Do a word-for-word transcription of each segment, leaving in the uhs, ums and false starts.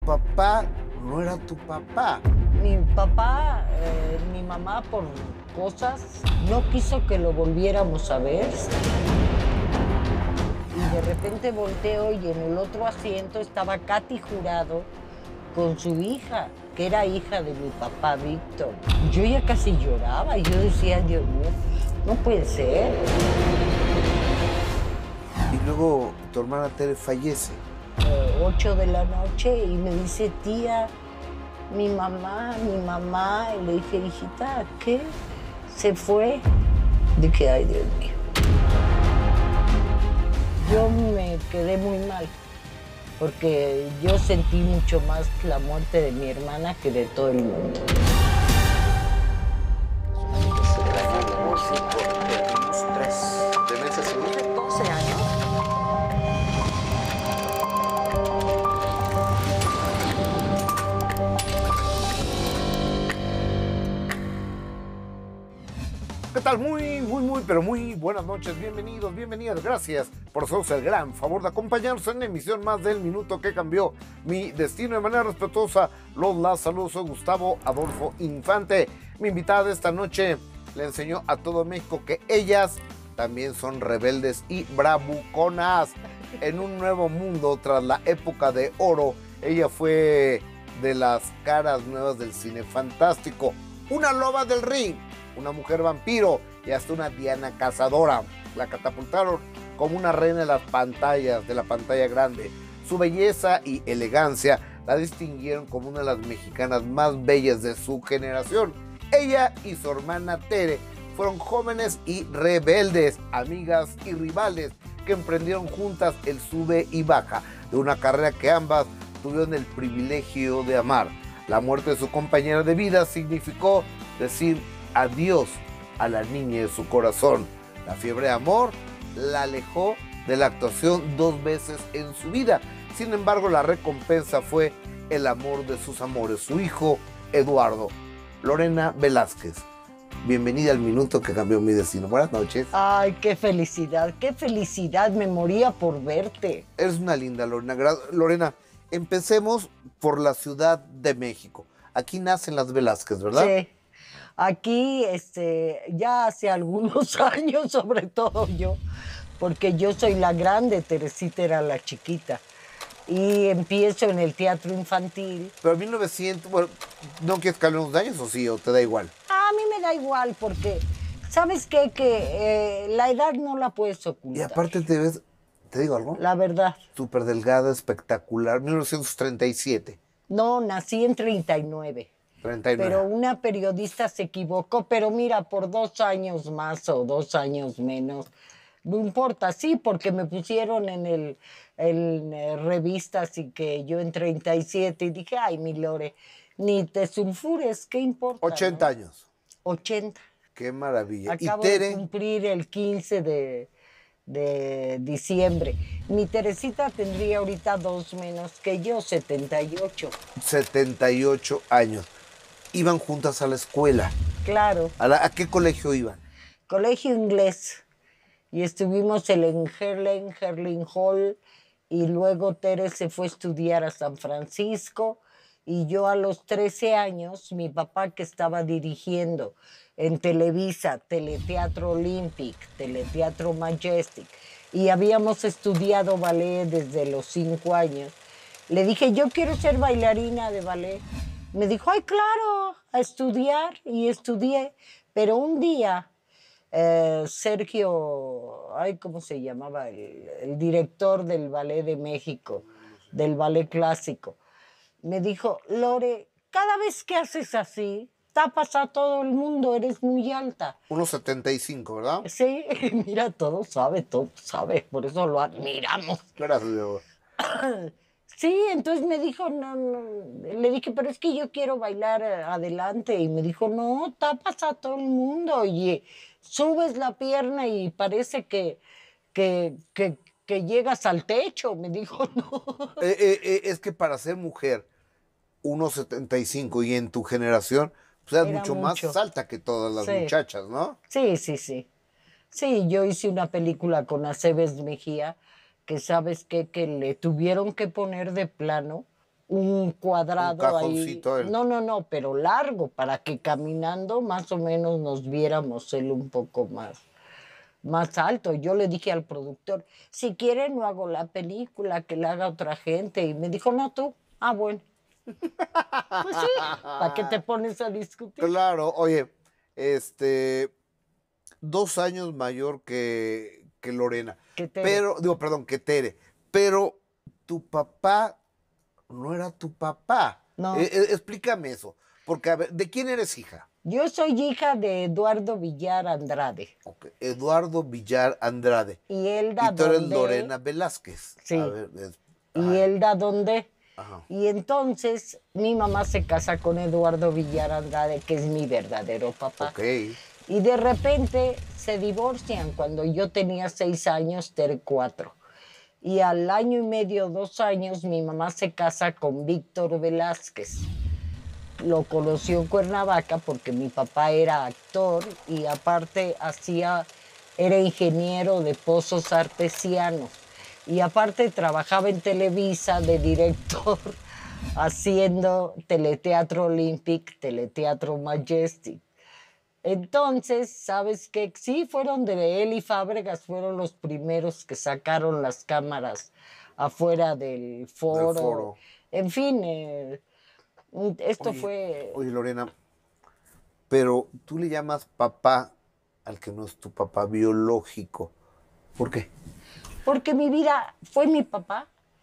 papá no era tu papá. Mi papá, eh, mi mamá, por cosas, no quiso que lo volviéramos a ver. Y de repente volteo y en el otro asiento estaba Katy Jurado con su hija, que era hija de mi papá Víctor. Yo ya casi lloraba y yo decía, Dios mío, no puede ser. Y luego tu hermana Tere fallece. Eh, ocho de la noche y me dice, tía, mi mamá, mi mamá. Y le dije, hijita, ¿qué? Se fue. Dije, ay, Dios mío. Yo me quedé muy mal, porque yo sentí mucho más la muerte de mi hermana que de todo el mundo. ¿Demencia senil? doce años. ¿Qué tal? Muy, muy, muy, pero muy buenas noches. Bienvenidos, bienvenidas. Gracias por hacernos el gran favor de acompañarnos en la emisión más del Minuto que Cambió Mi Destino. De manera respetuosa, los la saludos. Soy Gustavo Adolfo Infante. Mi invitada esta noche le enseñó a todo México que ellas también son rebeldes y bravuconas. En un nuevo mundo, tras la época de oro, ella fue de las caras nuevas del cine fantástico. Una loba del ring, una mujer vampiro y hasta una Diana cazadora. La catapultaron como una reina de las pantallas, de la pantalla grande. Su belleza y elegancia la distinguieron como una de las mexicanas más bellas de su generación. Ella y su hermana Tere fueron jóvenes y rebeldes, amigas y rivales que emprendieron juntas el sube y baja de una carrera que ambas tuvieron el privilegio de amar. La muerte de su compañera de vida significó decir adiós a la niña de su corazón. La fiebre de amor la alejó de la actuación dos veces en su vida. Sin embargo, la recompensa fue el amor de sus amores, su hijo Eduardo. Lorena Velázquez, bienvenida al Minuto que Cambió Mi Destino. Buenas noches. Ay, qué felicidad, qué felicidad. Me moría por verte. Eres una linda, Lorena. Lorena, empecemos por la Ciudad de México. Aquí nacen las Velázquez, ¿verdad? Sí. Aquí, este, ya hace algunos años, sobre todo yo, porque yo soy la grande, Teresita era la chiquita. Y empiezo en el teatro infantil. Pero en mil novecientos, bueno, ¿no quieres que hablemos de años o sí, o te da igual? A mí me da igual, porque, ¿sabes qué? Que eh, la edad no la puedes ocultar. Y aparte te ves, ¿te digo algo? La verdad. Súper delgada, espectacular, mil novecientos treinta y siete. No, nací en treinta y nueve. treinta y nueve. Pero una periodista se equivocó, pero mira, por dos años más o dos años menos, no importa, sí, porque me pusieron en el en eh, revistas y que yo en treinta y siete y dije, ay, mi Lore, ni te sulfures, ¿qué importa? ochenta ¿no? años. ochenta. Qué maravilla. Acabo ¿Y Tere? de cumplir el quince de, de diciembre. Mi Teresita tendría ahorita dos menos que yo, setenta y ocho. setenta y ocho años. Iban juntas a la escuela. Claro. ¿A, la, ¿A qué colegio iban? Colegio inglés. Y estuvimos en Herling, Herling Hall, y luego Tere se fue a estudiar a San Francisco, y yo a los trece años, mi papá que estaba dirigiendo en Televisa, Teleteatro Olympic, Teleteatro Majestic, y habíamos estudiado ballet desde los cinco años, le dije, yo quiero ser bailarina de ballet. Me dijo, ay, claro, a estudiar, y estudié, pero un día... Eh, Sergio, ay, ¿cómo se llamaba? El, el director del Ballet de México, del ballet clásico, me dijo, Lore, cada vez que haces así, tapas a todo el mundo, eres muy alta. uno setenta y cinco, ¿verdad? Sí, mira, todo sabe, todo sabe, por eso lo admiramos. Gracias. Sí, entonces me dijo, no, no, le dije, pero es que yo quiero bailar adelante, y me dijo, no, tapas a todo el mundo, oye, subes la pierna y parece que, que, que, que llegas al techo, me dijo, no. Eh, eh, eh, es que para ser mujer, uno setenta y cinco y en tu generación, pues eres mucho, mucho más alta que todas las sí. muchachas, ¿no? Sí, sí, sí. Sí, yo hice una película con Aceves Mejía, que sabes qué, que le tuvieron que poner de plano un cuadrado Un cajoncito, ahí. él. No, no, no, pero largo, para que caminando más o menos nos viéramos él un poco más, más alto. Yo le dije al productor, si quiere no hago la película, que la haga otra gente. Y me dijo, no, tú. Ah, bueno. Pues sí, ¿para qué te pones a discutir? Claro, oye, este, dos años mayor que, que Lorena. Que Tere. Pero, digo, perdón, que Tere. Pero tu papá no era tu papá. No. Eh, eh, explícame eso. Porque, a ver, ¿de quién eres hija? Yo soy hija de Eduardo Villar Andrade. Okay. Eduardo Villar Andrade. Y Elda Y tú eres Donde. Lorena Velázquez. Sí. A ver, es- Y ajá. Elda Donde. Ajá. Y entonces mi mamá se casa con Eduardo Villar Andrade, que es mi verdadero papá. Ok. Y de repente se divorcian cuando yo tenía seis años, Tere cuatro. Y al año y medio, dos años, mi mamá se casa con Víctor Velázquez. Lo conoció en Cuernavaca porque mi papá era actor y aparte hacía, era ingeniero de pozos artesianos. Y aparte trabajaba en Televisa de director haciendo Teleteatro Olympic, Teleteatro Majestic. Entonces, ¿sabes qué? Sí, fueron de él y Fábregas, fueron los primeros que sacaron las cámaras afuera del foro. Del foro. En fin, eh, esto Oye, fue... Oye, Lorena, pero tú le llamas papá al que no es tu papá biológico. ¿Por qué? Porque mi vida fue mi papá.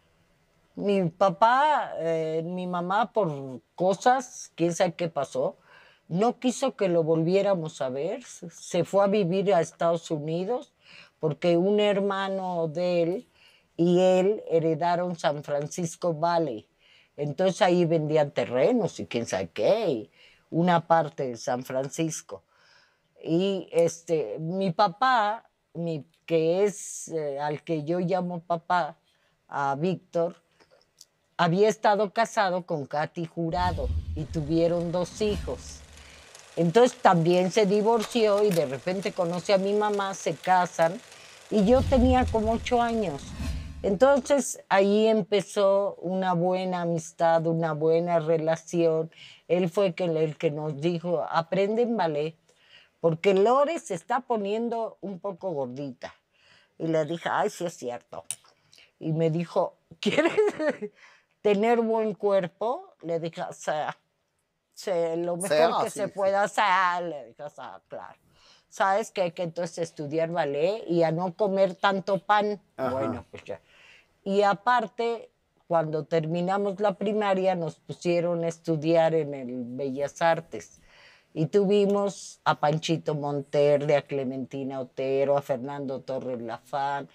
Mi papá, eh, mi mamá, por cosas, quién sabe qué pasó, no quiso que lo volviéramos a ver. Se fue a vivir a Estados Unidos porque un hermano de él y él heredaron San Francisco Valley. Entonces ahí vendían terrenos y quién sabe qué, y una parte de San Francisco. Y este, mi papá, mi, que es eh, al que yo llamo papá, a Víctor, había estado casado con Katy Jurado y tuvieron dos hijos. Entonces también se divorció y de repente conoce a mi mamá, se casan y yo tenía como ocho años. Entonces ahí empezó una buena amistad, una buena relación. Él fue el que nos dijo, aprenden ballet, porque Lore se está poniendo un poco gordita. Y le dije, ay, sí es cierto. Y me dijo, ¿quieres tener buen cuerpo? Le dije, o sea, sea lo mejor Sea, que sí, se sí. pueda hacer. Le dije, o sea, claro. ¿Sabes qué? Que entonces estudiar ballet y a no comer tanto pan. Ajá. Bueno, pues ya. Y aparte, cuando terminamos la primaria, nos pusieron a estudiar en el Bellas Artes. Y tuvimos a Panchito Monterde, a Clementina Otero, a Fernando Torres Lafán,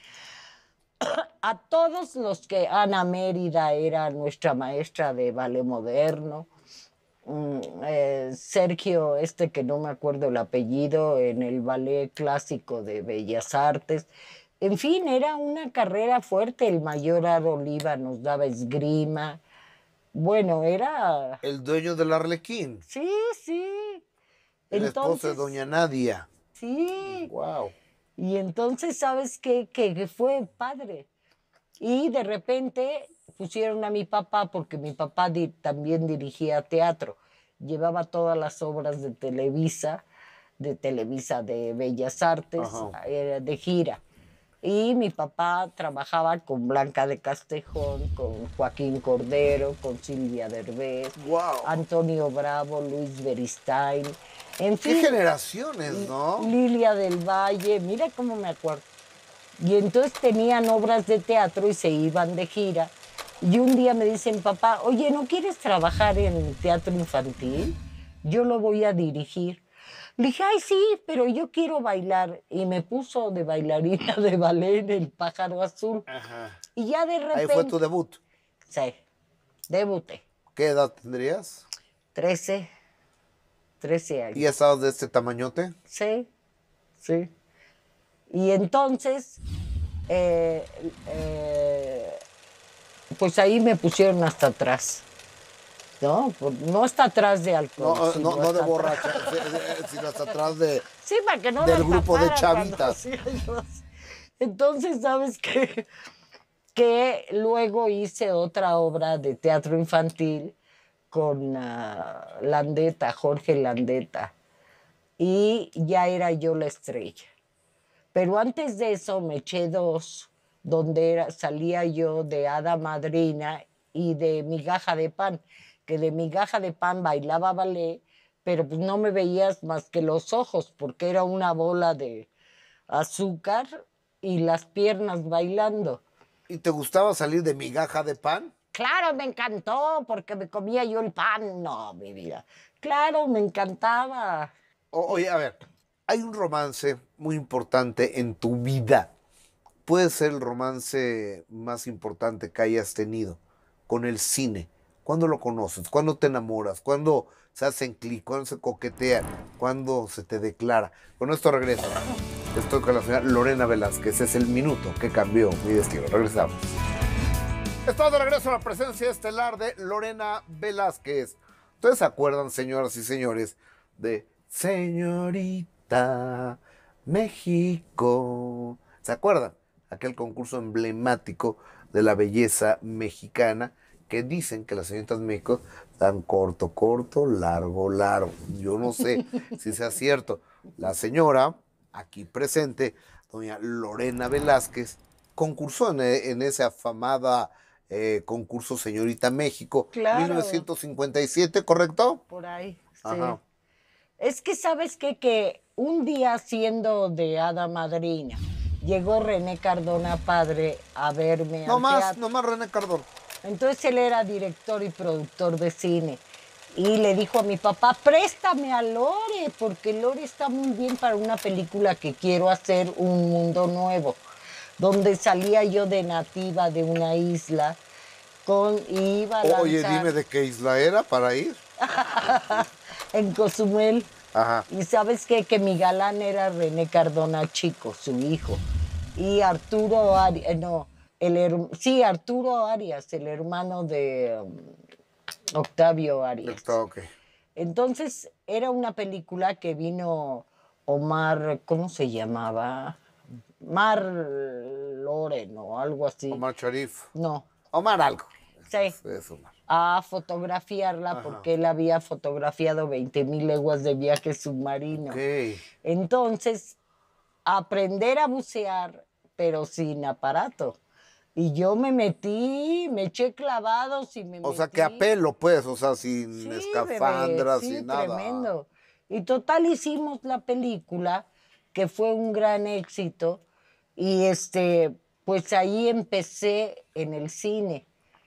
a todos los que... Ana Mérida era nuestra maestra de ballet moderno. Mm, eh, Sergio, este que no me acuerdo el apellido, en el ballet clásico de Bellas Artes. En fin, era una carrera fuerte. El mayor Aro Oliva nos daba esgrima. Bueno, era... El dueño del Arlequín. Sí, sí. El esposo de Entonces, doña Nadia. sí. Wow. Y entonces, ¿sabes qué? Que, que fue padre. Y de repente pusieron a mi papá, porque mi papá di- también dirigía teatro. Llevaba todas las obras de Televisa, de Televisa de Bellas Artes, Ajá. eh, de gira. Y mi papá trabajaba con Blanca de Castejón, con Joaquín Cordero, con Silvia Derbez, Wow. Antonio Bravo, Luis Beristain, en Qué fin. generaciones, ¿no? Lilia del Valle, mira cómo me acuerdo. Y entonces tenían obras de teatro y se iban de gira. Y un día me dicen, papá, oye, ¿no quieres trabajar en teatro infantil? Yo lo voy a dirigir. Le dije, ay, sí, pero yo quiero bailar. Y me puso de bailarina de ballet en El Pájaro Azul. Ajá. Y ya de repente... Ahí fue tu debut. Sí, debuté. ¿Qué edad tendrías? trece, trece años. ¿Y ya estabas de este tamañote? Sí, sí. Y entonces, eh, eh, pues ahí me pusieron hasta atrás, ¿no? Por- No hasta atrás de alcohol. No, sino no, no de hasta borracha, atrás. sí, sino hasta atrás de... Sí, para que no del las grupo de taparan cuando chavitas. hacía yo así. Entonces, ¿sabes qué? que luego hice otra obra de teatro infantil con uh, Landeta, Jorge Landeta, y ya era yo la estrella. Pero antes de eso me eché dos, donde era, salía yo de hada madrina y de migaja de pan, que de migaja de pan bailaba ballet, pero pues no me veías más que los ojos, porque era una bola de azúcar y las piernas bailando. ¿Y te gustaba salir de migaja de pan? Claro, me encantó, porque me comía yo el pan. No, mi vida. Claro, me encantaba. O- oye, a ver, hay un romance muy importante en tu vida. Puede ser el romance más importante que hayas tenido con el cine. ¿Cuándo lo conoces? ¿Cuándo te enamoras? ¿Cuándo se hacen clic? ¿Cuándo se coquetean? ¿Cuándo se te declara? Con esto regreso. Estoy con la señora Lorena Velázquez. Es el minuto que cambió mi destino. Regresamos. Estamos de regreso a la presencia estelar de Lorena Velázquez. ¿Ustedes se acuerdan, señoras y señores, de Señorita México? ¿Se acuerdan? Aquel concurso emblemático de la belleza mexicana, que dicen que las señoritas México dan corto, corto, largo, largo. Yo no sé si sea cierto. La señora, aquí presente, doña Lorena Velázquez, concursó en, en esa afamada eh, concurso Señorita México, Claro. mil novecientos cincuenta y siete, ¿correcto? Por ahí, sí. Ajá. Es que, ¿sabes qué? Que un día siendo de hada madrina, llegó René Cardona padre a verme No al más, teatro. no más René Cardona. Entonces él era director y productor de cine. Y le dijo a mi papá, préstame a Lore, porque Lore está muy bien para una película que quiero hacer, Un Mundo Nuevo, donde salía yo de nativa de una isla con, y iba a lanzar Oye, dime de qué isla era para ir. en Cozumel. Ajá. Y ¿sabes qué? Que mi galán era René Cardona chico, su hijo. Y Arturo Arias, no, el her- sí, Arturo Arias, el hermano de um, Octavio Arias. Está ok. Entonces, era una película que vino Omar, ¿cómo se llamaba? Mar Loren o algo así. Omar Sharif. No, Omar algo. sí, Es, es Omar. a fotografiarla Ajá. porque él había fotografiado veinte mil leguas de viaje submarino. Ok. Entonces, aprender a bucear, pero sin aparato. Y yo me metí, me eché clavados y me O metí. sea, que a pelo, pues, o sea, sin Sí, escafandras, bebé, sí, sin nada. tremendo. Y total hicimos la película, que fue un gran éxito. Y este, pues ahí empecé en el cine.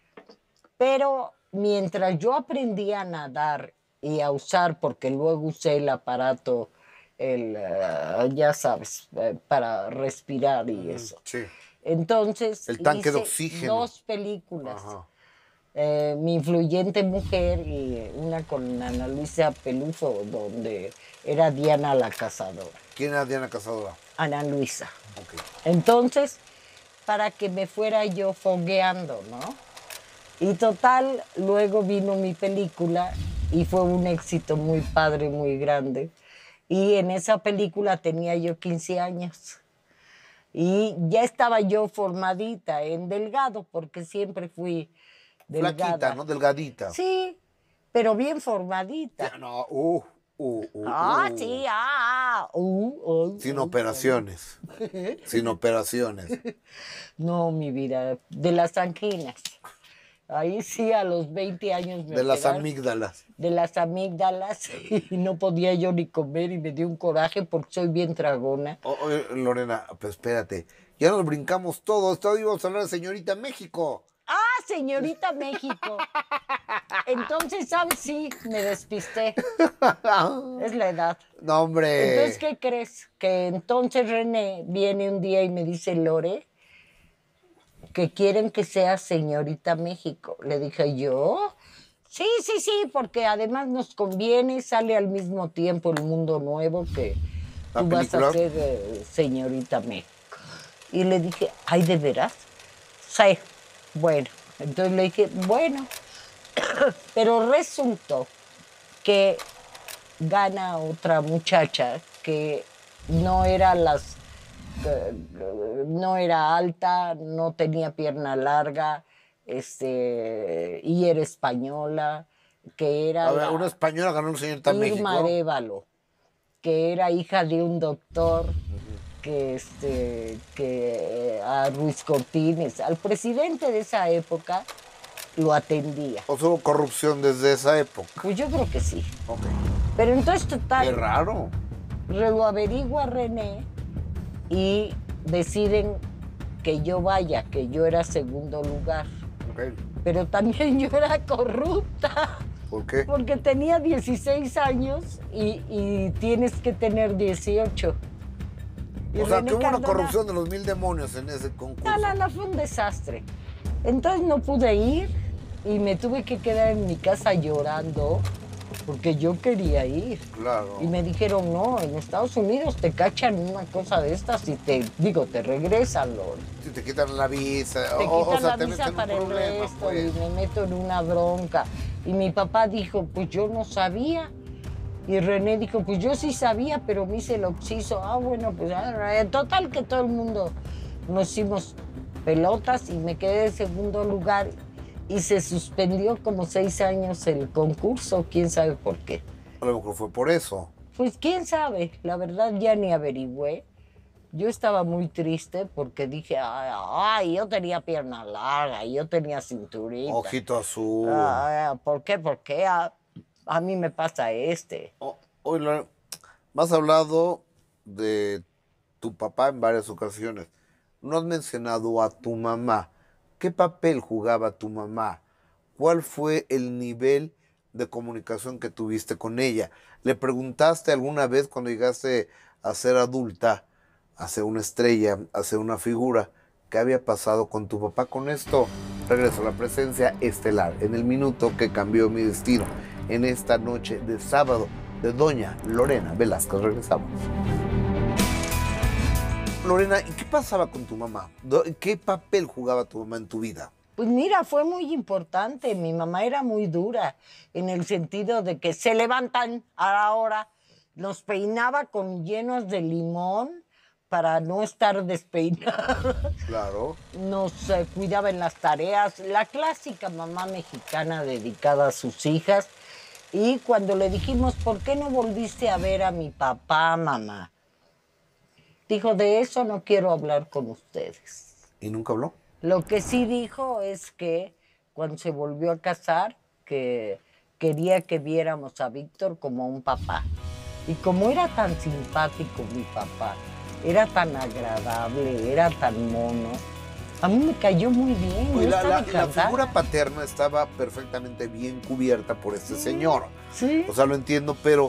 Pero mientras yo aprendía a nadar y a usar, porque luego usé el aparato, el, eh, ya sabes, eh, para respirar y eso. Sí. Entonces, El tanque de hice oxígeno. dos películas. Ajá. Eh, Mi influyente mujer y una con Ana Luisa Pelufo, donde era Diana la cazadora. ¿Quién era Diana Cazadora? Ana Luisa. Ok. Entonces, para que me fuera yo fogueando, ¿no? Y total, luego vino mi película y fue un éxito muy padre, muy grande. Y en esa película tenía yo quince años. Y ya estaba yo formadita en delgado, porque siempre fui delgada. Flaquita, ¿no? Delgadita. Sí, pero bien formadita. Ya, no, uh, uh, uh, Ah, uh. sí, ah, ah, uh, uh, Sin uh. operaciones. Sin operaciones. No, mi vida, de las anginas. Ahí sí, a los veinte años me De las operaron. amígdalas. De las amígdalas y no podía yo ni comer y me dio un coraje porque soy bien tragona. O- oye, Lorena, pues espérate. Ya nos brincamos todo. Esto íbamos a hablar de Señorita México. ¡Ah, señorita México! Entonces, ¿sabes? Sí, me despisté. Es la edad. No, hombre. Entonces, ¿qué crees? Que entonces René viene un día y me dice, Lore, que quieren que sea señorita México. Le dije, ¿yo? Sí, sí, sí, porque además nos conviene, sale al mismo tiempo El Mundo Nuevo, que ¿La tú vas película? a ser eh, señorita México. Y le dije, ¿ay, de veras? Sí, bueno. Entonces le dije, bueno. Pero resultó que gana otra muchacha que no era las que no era alta, no tenía pierna larga, este, y era española, que era A ver, la una española ganó un señorita Irma México. Arévalo, que era hija de un doctor, que, este, que a Ruiz Cortines, al presidente de esa época, lo atendía. ¿O hubo corrupción desde esa época? Pues yo creo que sí. Ok. Pero entonces, total, Qué raro. lo averigua René y deciden que yo vaya, que yo era segundo lugar. Ok. Pero también yo era corrupta, ¿Por qué? porque tenía dieciséis años y, y tienes que tener dieciocho. Y O sea, René que hubo una Cardona- corrupción de los mil demonios en ese concurso. No, no, no, fue un desastre. Entonces no pude ir y me tuve que quedar en mi casa llorando porque yo quería ir. Claro. Y me dijeron, no, en Estados Unidos te cachan una cosa de estas y te, digo, te regresan, Lord. Si te quitan la visa. Te o, o quitan sea, la te visa meten para un el problema, resto pues. y me meto en una bronca. Y mi papá dijo, pues yo no sabía. Y René dijo, pues yo sí sabía, pero me hice el oxiso. Ah, bueno, pues ah, en total que todo el mundo nos hicimos pelotas y me quedé en segundo lugar y se suspendió como seis años el concurso, quién sabe por qué. A lo mejor fue por eso. Pues quién sabe, la verdad ya ni averigüé. Yo estaba muy triste porque dije, ay, ay, yo tenía pierna larga, yo tenía cinturita. Ojito azul. Ah, ¿por qué? ¿Por qué a, a mí me pasa este? O- Oye, Lorena, me has hablado de tu papá en varias ocasiones. No has mencionado a tu mamá. ¿Qué papel jugaba tu mamá? ¿Cuál fue el nivel de comunicación que tuviste con ella? ¿Le preguntaste alguna vez cuando llegaste a ser adulta, a ser una estrella, a ser una figura, qué había pasado con tu papá? Con esto regreso a la presencia estelar en el minuto que cambió mi destino en esta noche de sábado de doña Lorena Velázquez. Regresamos. Lorena, ¿y qué pasaba con tu mamá? Do- ¿Qué papel jugaba tu mamá en tu vida? Pues mira, fue muy importante. Mi mamá era muy dura en el sentido de que se levantan a la hora, los peinaba con llenos de limón para no estar despeinada. Claro. Nos eh, cuidaba en las tareas, la clásica mamá mexicana dedicada a sus hijas. Y cuando le dijimos, ¿por qué no volviste a ver a mi papá, mamá? Dijo, de eso no quiero hablar con ustedes. ¿Y nunca habló? Lo que sí dijo es que cuando se volvió a casar, que quería que viéramos a Víctor como un papá. Y como era tan simpático mi papá, era tan agradable, era tan mono, a mí me cayó muy bien. Oye, yo la, estaba la- la encantada. figura paterna estaba perfectamente bien cubierta por este señor. Sí. O sea, lo entiendo, pero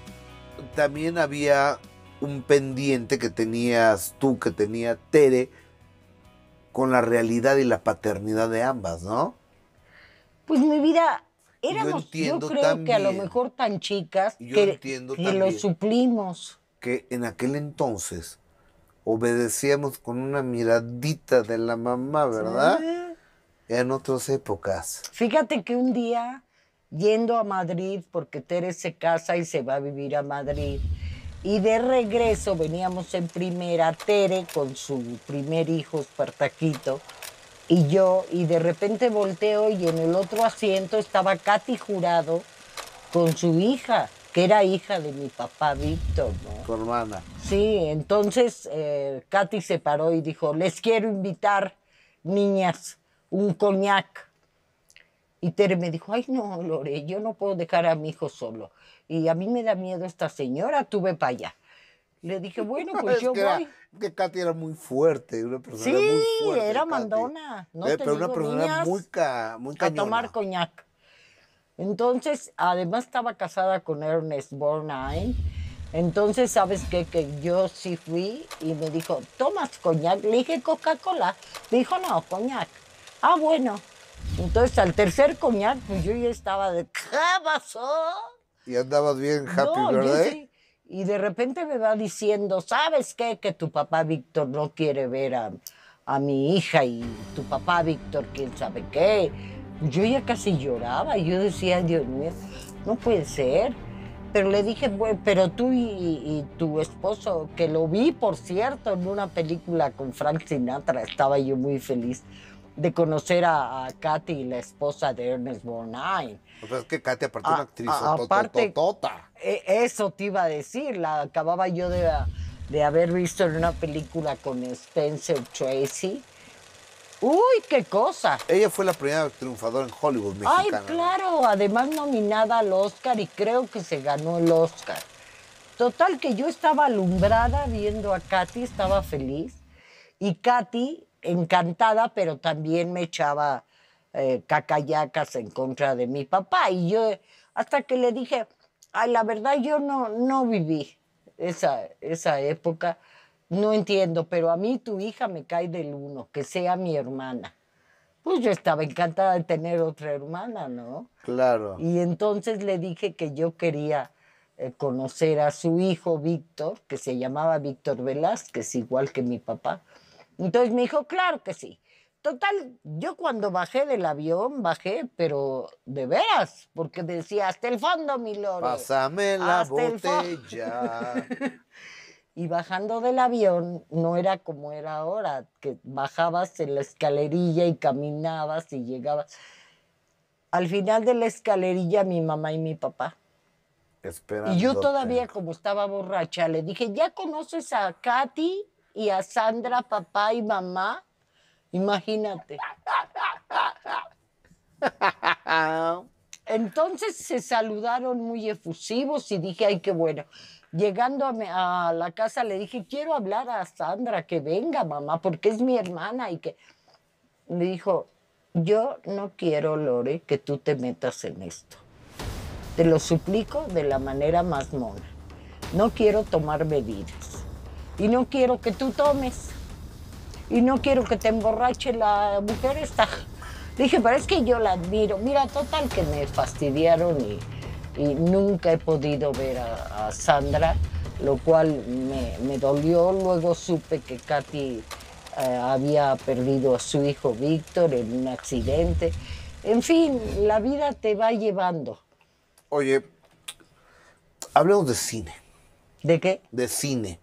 también había un pendiente que tenías tú, que tenía Tere, con la realidad y la paternidad de ambas, ¿no? Pues mi vida, Yo éramos, yo, entiendo creo que a lo también. mejor tan chicas Yo que, entiendo que lo también. suplimos. Que en aquel entonces obedecíamos con una miradita de la mamá, ¿verdad? Sí. En otras épocas. Fíjate que un día, yendo a Madrid, porque Tere se casa y se va a vivir a Madrid, y de regreso veníamos en primera, Tere con su primer hijo, Espartaquito, y yo, y de repente volteo y en el otro asiento estaba Katy Jurado con su hija, que era hija de mi papá Víctor, ¿no? Tu hermana. Sí, entonces eh, Katy se paró y dijo, les quiero invitar, niñas, un coñac. Y Tere me dijo, ay no, Lore, yo no puedo dejar a mi hijo solo. Y a mí me da miedo esta señora, tú ve para allá. Le dije, bueno, pues Es yo que voy. Era, que Katy era muy fuerte, una persona Sí, muy fuerte. era Katy. mandona. No Eh, te pero una digo, persona niñas, muy, ca, muy a cañona. tomar coñac. Entonces, además estaba casada con Ernest Borgnine. Entonces, ¿sabes qué? Que yo sí fui y me dijo, ¿tomas coñac? Le dije, Coca-Cola. Dijo, no, coñac. Ah, bueno. Entonces, al tercer coñac, pues yo ya estaba de, ¿qué pasó? Y andabas bien happy, No, yo ¿verdad? sí. Y de repente me va diciendo, ¿sabes qué? Que tu papá Víctor no quiere ver a, a mi hija y tu papá Víctor, quién sabe qué. Yo ya casi lloraba y yo decía, Dios mío, no puede ser. pero le dije, bueno, pero tú y, y tu esposo, que lo vi, por cierto, en una película con Frank Sinatra, estaba yo muy feliz de conocer a, a Katy, la esposa de Ernest Borgnine. O sea, es que Katy, aparte, A- una actriz a- aparte, totototota. e- eso te iba a decir, la acababa yo de, de haber visto en una película con Spencer Tracy. ¡Uy, qué cosa! Ella fue la primera triunfadora en Hollywood mexicana. Ay, claro, además nominada al Oscar y creo que se ganó el Oscar. Total, que yo estaba alumbrada viendo a Katy, estaba feliz. Y Katy, encantada, pero también me echaba eh, cacayacas en contra de mi papá. Y yo, hasta que le dije, ay, la verdad yo no, no viví esa, esa época, no entiendo, pero a mí tu hija me cae del uno, que sea mi hermana. Pues yo estaba encantada de tener otra hermana, ¿no? Claro. Y entonces le dije que yo quería eh, conocer a su hijo Víctor, que se llamaba Víctor Velázquez, igual que mi papá. Entonces me dijo, claro que sí. Total, yo cuando bajé del avión, bajé, pero de veras, porque decía, hasta el fondo, mi lore. Pásame la hasta el fo-". botella. Y bajando del avión no era como era ahora, que bajabas en la escalerilla y caminabas y llegabas. Al final de la escalerilla mi mamá y mi papá. Esperándote. Y yo todavía, como estaba borracha, le dije, ¿ya conoces a Katy y a Sandra, papá y mamá? Imagínate. Entonces se saludaron muy efusivos y dije, ay, qué bueno. Llegando a, me- a la casa le dije, quiero hablar a Sandra, que venga, mamá, porque es mi hermana. Y que me dijo, yo no quiero, Lore, que tú te metas en esto. Te lo suplico de la manera más mona. No quiero tomar bebidas. Y no quiero que tú tomes. Y no quiero que te emborrache la mujer esta. Dije, pero es que yo la admiro. Mira, total que me fastidiaron y, y nunca he podido ver a, a Sandra, lo cual me, me dolió. Luego supe que Katy eh, había perdido a su hijo Víctor en un accidente. En fin, la vida te va llevando. Oye, hablemos de cine. ¿De qué? De cine.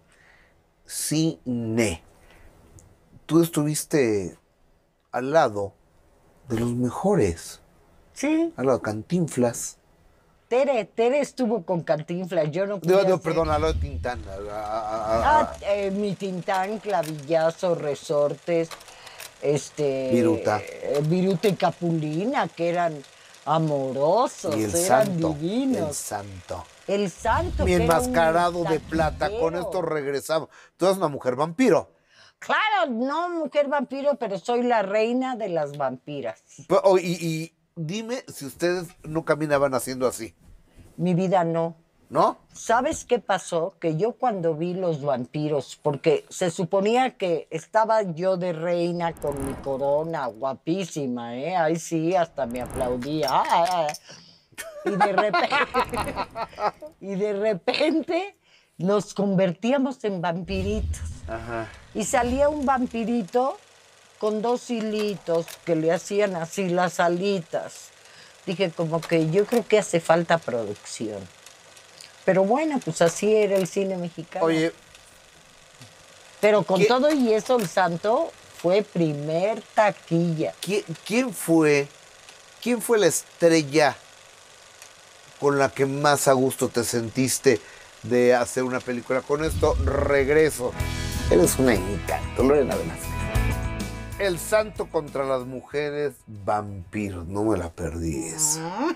Cine. Tú estuviste al lado de los mejores. Sí. Al lado de Cantinflas. Tere, Tere estuvo con Cantinflas. Yo no Digo, podía digo, hacer- perdón, al lado de Tintán. a- a- a- Ah, eh, mi Tintán, Clavillazo, Resortes, este... Viruta. eh, Viruta y Capulina, que eran amorosos, y el eran santo. El divinos. santo. El santo. Mi que era un enmascarado de plata. Con taquillero. esto regresamos. Tú eres una mujer vampiro. Claro, no mujer vampiro, pero soy la reina de las vampiras. Pero, oh, y, y dime si ustedes no caminaban haciendo así, Mi vida no. ¿no? ¿Sabes qué pasó? Que yo cuando vi los vampiros, porque se suponía que estaba yo de reina con mi corona, guapísima, ¿eh? Ahí sí, hasta me aplaudía. Ah, ah, ah. Y de repente, y de repente nos convertíamos en vampiritos. Ajá. Y salía un vampirito con dos hilitos que le hacían así las alitas. Dije, como que yo creo que hace falta producción. Pero bueno, pues así era el cine mexicano. Oye, Pero con ¿qué- todo y eso, el santo fue primer taquilla. ¿quién, quién fue, quién fue la estrella con la que más a gusto te sentiste de hacer una película? Con esto regreso. Eres una encanto, Lorena Velázquez. El santo contra las mujeres vampiros. No me la perdí esa.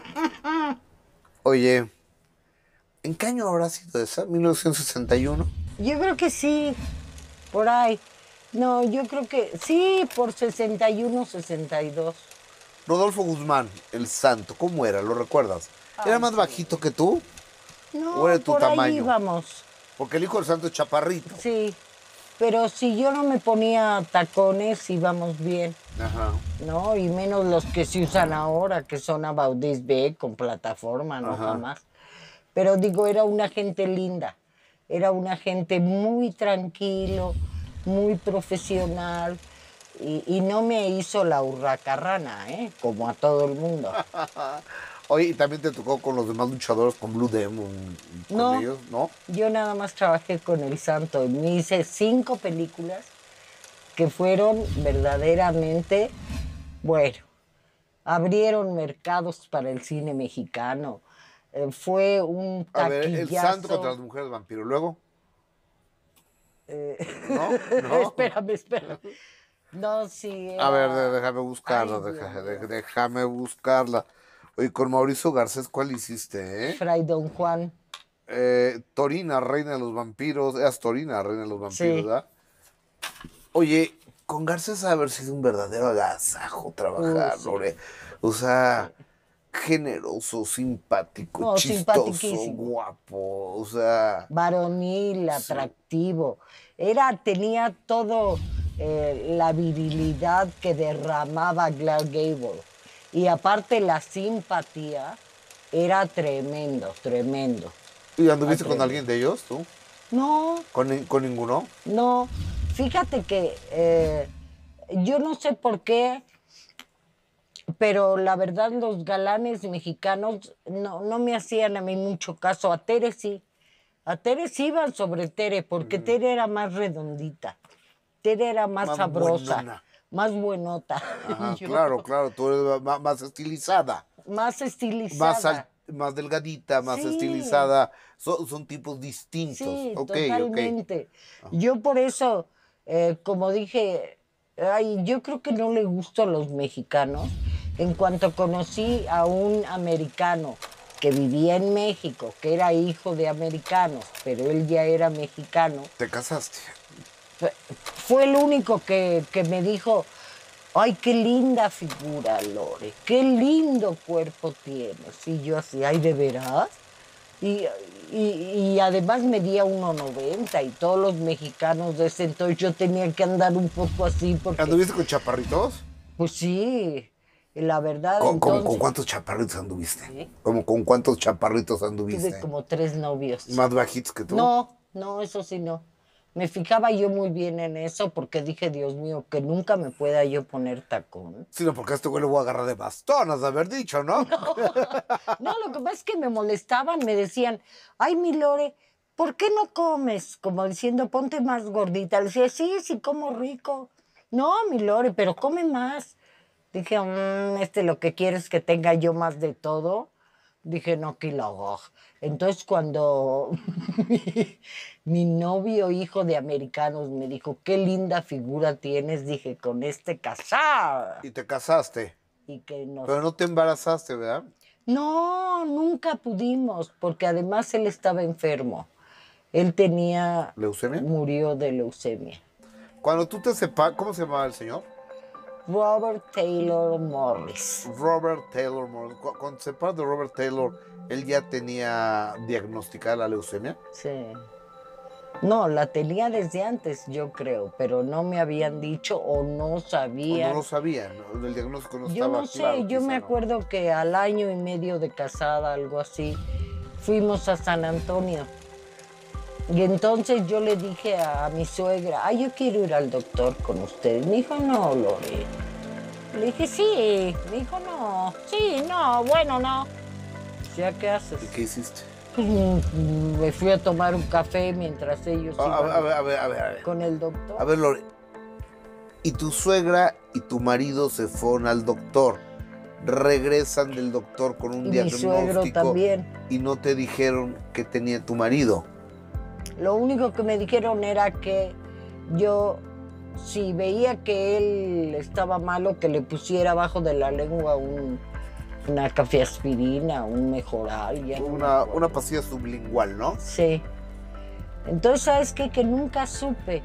Oye, ¿en qué año habrá sido esa? ¿mil novecientos sesenta y uno? Yo creo que sí, por ahí. No, yo creo que sí, por sesenta y uno, sesenta y dos. Rodolfo Guzmán, el santo, ¿cómo era? ¿Lo recuerdas? ¿Era más bajito que tú? No, ¿O era de tu por ahí tamaño? íbamos. Porque el hijo del santo es chaparrito. Sí, pero si yo no me ponía tacones, íbamos bien, Ajá. ¿no? Y menos los que se usan ahora, que son a Baudis B con plataforma, no Ajá. jamás. Pero digo, era una gente linda, era una gente muy tranquilo, muy profesional, y, y no me hizo la hurracarrana, ¿eh? Como a todo el mundo. Oye, ¿y también te tocó con los demás luchadores, con Blue Demon, con No, ellos, no? yo nada más trabajé con El Santo y me hice cinco películas que fueron verdaderamente, bueno, abrieron mercados para el cine mexicano. Eh, fue un A ver, El Santo contra las taquillazo. mujeres vampiro. Luego, eh, ¿no? ¿No? espérame, espérame. No, sí, A ver, de- era. déjame Ay, buscarla, Dios deja- de- mío. déjame buscarla. Oye, con Mauricio Garcés, ¿cuál hiciste, eh? Fray Don Juan. Eh, Torina, reina de los vampiros. Eras Torina, reina de los vampiros, Sí. ¿verdad? Oye, con Garcés ha haber sido un verdadero agasajo Uh, trabajar, sí, Lore. O sea, sí. generoso, simpático, No, chistoso, simpaticísimo. guapo. O sea, Varonil, sí. atractivo. Era, tenía todo eh, la virilidad que derramaba Clark Gable. Y aparte la simpatía era tremendo, tremendo. ¿Y Ah, anduviste con tremendo. alguien de ellos, tú? No, ¿Con, ni- con ninguno? no. Fíjate que eh, yo no sé por qué, pero la verdad los galanes mexicanos no, no me hacían a mí mucho caso. A Tere sí. A Tere sí iban sobre Tere, porque Tere era más redondita. Tere era más Más sabrosa, buenona. más buenota. Y Ajá, yo, claro, claro, tú eres ma- más, estilizada, más más, al- estilizada. más delgadita, más Sí, estilizada. Son, son tipos distintos. sí, Ok, ok. totalmente. Yo por eso, eh, como dije, ay, yo creo que no le gusto a los mexicanos. En cuanto conocí a un americano que vivía en México, que era hijo de americanos, pero él ya era mexicano, Te casaste. fue fue el único que, que me dijo, ay, qué linda figura, Lore, qué lindo cuerpo tienes. Y yo así, ay, ¿de veras? Y, y, y además medía uno noventa y todos los mexicanos de ese entonces yo tenía que andar un poco así porque, ¿Anduviste con chaparritos? pues sí, la verdad ¿Con, con- con entonces, cuántos chaparritos anduviste? sí, ¿Cómo, con cuántos chaparritos tuve anduviste? como tres novios. ¿Más bajitos que tú? No, no, eso sí no. Me fijaba yo muy bien en eso porque dije, Dios mío, que nunca me pueda yo poner tacón. Sí, no, porque a este güey le voy a agarrar de bastón, has de haber dicho, ¿no? No, lo que pasa es que me molestaban, me decían, ay, mi Lore, ¿por qué no comes? Como diciendo, ponte más gordita. Le decía, sí, sí, como rico. No, mi Lore, pero come más. Dije, "Mm, este lo que quiere es que tenga yo más de todo. Dije, no, que lo hago. Entonces, cuando mi, mi novio, hijo de americanos, me dijo, qué linda figura tienes, dije, con este casar. Y te casaste. Y que nos Pero no te embarazaste, ¿verdad? no, nunca pudimos, porque además él estaba enfermo. Él tenía, ¿Leucemia? murió de leucemia. Cuando tú te sepas, ¿cómo se llamaba el señor? Robert Taylor Morris. Robert Taylor Morris. Cu- Cuando te separas de Robert Taylor, ¿él ya tenía diagnosticada la leucemia? Sí. No, la tenía desde antes, yo creo, pero no me habían dicho o no ¿O no sabían. lo sabían? ¿No? El diagnóstico no Yo estaba no sé, claro. yo quizá, me ¿no? acuerdo que al año y medio de casada, algo así, fuimos a San Antonio. Y entonces yo le dije a, a mi suegra, ay, yo quiero ir al doctor con usted. Me dijo, no, Lore. Le dije, sí. Me dijo, no. Sí, no, bueno, no. ¿Ya qué haces? ¿Y qué hiciste? Pues, mm, me fui a tomar un café mientras ellos A, a- iban a ver, a ver, a ver, a ver. con el doctor. A ver, Lore. Y tu suegra y tu marido se fueron al doctor. Regresan del doctor con un Y mi suegro diagnóstico también. y no te dijeron que tenía tu marido. Lo único que me dijeron era que yo, si veía que él estaba malo, que le pusiera abajo de la lengua un, una cafeaspirina, un mejoral. Ya no me Una, acuerdo. una pastilla sublingual, ¿no? Sí. Entonces, ¿sabes qué? Que nunca supe.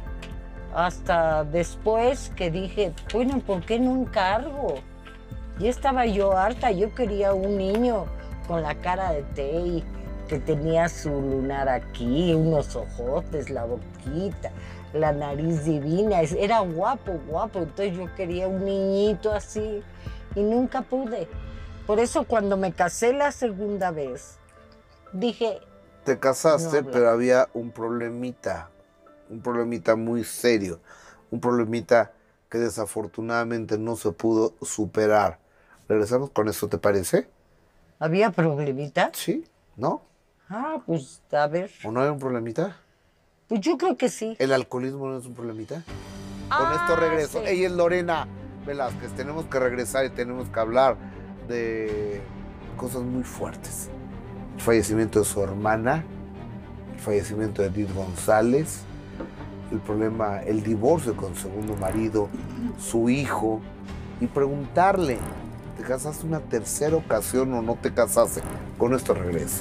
Hasta después que dije, bueno, ¿por qué no encargo? Ya estaba yo harta, yo quería un niño con la cara de Tei, que tenía su lunar aquí, unos ojotes, la boquita, la nariz divina, es- era guapo, guapo, entonces yo quería un niñito así y nunca pude. Por eso cuando me casé la segunda vez, dije, Te casaste, No habla. pero había un problemita, un problemita muy serio, un problemita que desafortunadamente no se pudo superar. Regresamos con eso, ¿te parece? ¿Había problemita? Sí, ¿no? Ah, pues a ver. ¿O no hay un problemita? Pues yo creo que sí. ¿El alcoholismo no es un problemita? Ah, Con esto regreso. sí. Ella es Lorena Velázquez. Tenemos que regresar y tenemos que hablar de cosas muy fuertes. El fallecimiento de su hermana, el fallecimiento de Edith González, el problema, el divorcio con su segundo marido, su hijo, y preguntarle, ¿te casaste una tercera ocasión o no te casaste? Con esto regreso.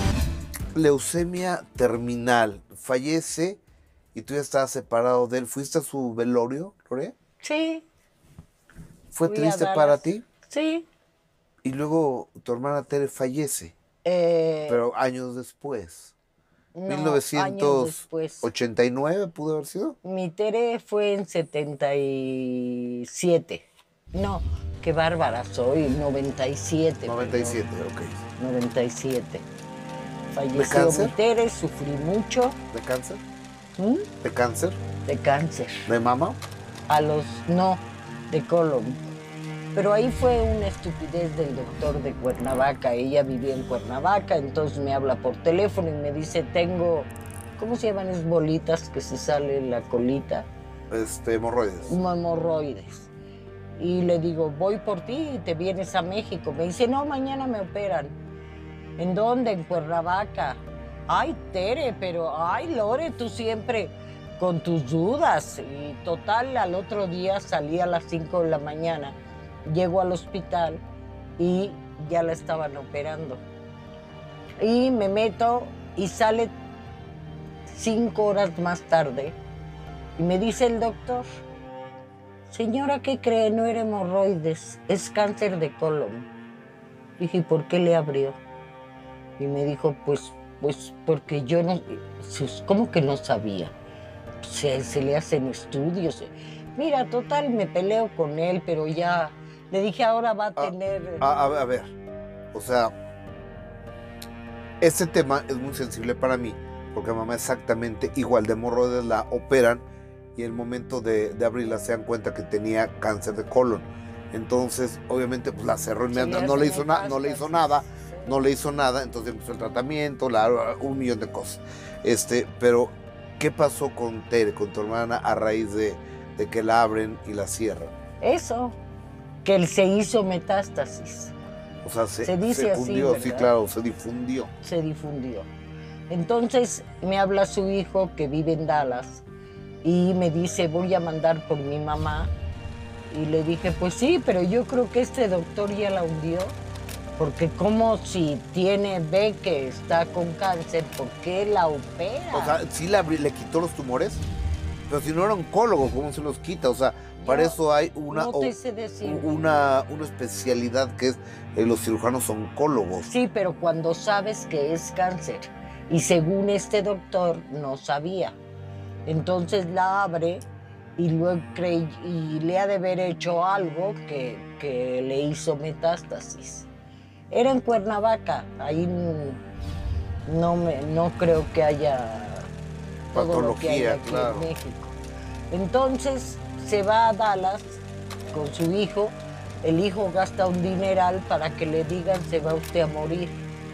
Leucemia terminal, fallece y tú ya estabas separado de él. ¿Fuiste a su velorio, Lore? Sí. ¿Fue Fui a triste Dallas. para ti? Sí. Y luego tu hermana Tere fallece, Eh, pero años después. no, años ¿mil después. novecientos ochenta y nueve pudo haber sido? Mi Tere fue en setenta y siete. No, qué bárbara soy, noventa y siete. noventa y siete, perdón. ok. noventa y siete. ¿De Falleció cáncer? mi Tere, sufrí mucho. ¿De cáncer? ¿Mm? ¿De cáncer? De cáncer. ¿De mama? A los, no, de colon. Pero ahí fue una estupidez del doctor de Cuernavaca. Ella vivía en Cuernavaca, entonces me habla por teléfono y me dice, tengo, ¿cómo se llaman esas bolitas que se sale en la colita? Este, hemorroides. Hemorroides. Y le digo, voy por ti y te vienes a México. Me dice, no, mañana me operan. ¿En dónde? En Cuernavaca. Ay, Tere, pero, ay, Lore, tú siempre con tus dudas. Y total, al otro día salí a las cinco de la mañana. Llego al hospital y ya la estaban operando. Y me meto y sale cinco horas más tarde y me dice el doctor, señora, ¿qué cree? No era hemorroides, es cáncer de colon. Dije, ¿y por qué le abrió? Y me dijo, pues, pues porque yo no, ¿cómo que no sabía? Se, se le hacen estudios. Mira, total, me peleo con él, pero ya... Le dije, ahora va a tener... A, a, a ver, o sea, este tema es muy sensible para mí, porque mamá exactamente igual de hemorroides la operan y en el momento de, de abrirla se dan cuenta que tenía cáncer de colon. Entonces, obviamente, pues la cerró inmediatamente, no le hizo nada, no le hizo nada, no le hizo nada, entonces empezó el tratamiento, la, un millón de cosas. Este, pero, ¿qué pasó con Tere, con tu hermana, a raíz de, de que la abren y la cierran? Eso. Que él se hizo metástasis. O sea, se, se dice se así, fundió, ¿verdad? sí, claro, se difundió. Se difundió. Entonces me habla su hijo que vive en Dallas y me dice, voy a mandar por mi mamá. Y le dije, pues sí, pero yo creo que este doctor ya la hundió. Porque como si tiene, ve que está con cáncer, ¿por qué la opera? O sea, sí le, le quitó los tumores, pero si no era oncólogo, ¿cómo se los quita? O sea, para Yo eso hay una, no te sé decir. una, una especialidad que es eh, los cirujanos oncólogos. Sí, pero cuando sabes que es cáncer. Y según este doctor, no sabía. Entonces la abre y, luego cree, y le ha de haber hecho algo que, que le hizo metástasis. Era en Cuernavaca, ahí no, me, no creo que haya todo lo que hay aquí claro. en México. Entonces se va a Dallas con su hijo, el hijo gasta un dineral para que le digan se va usted a morir.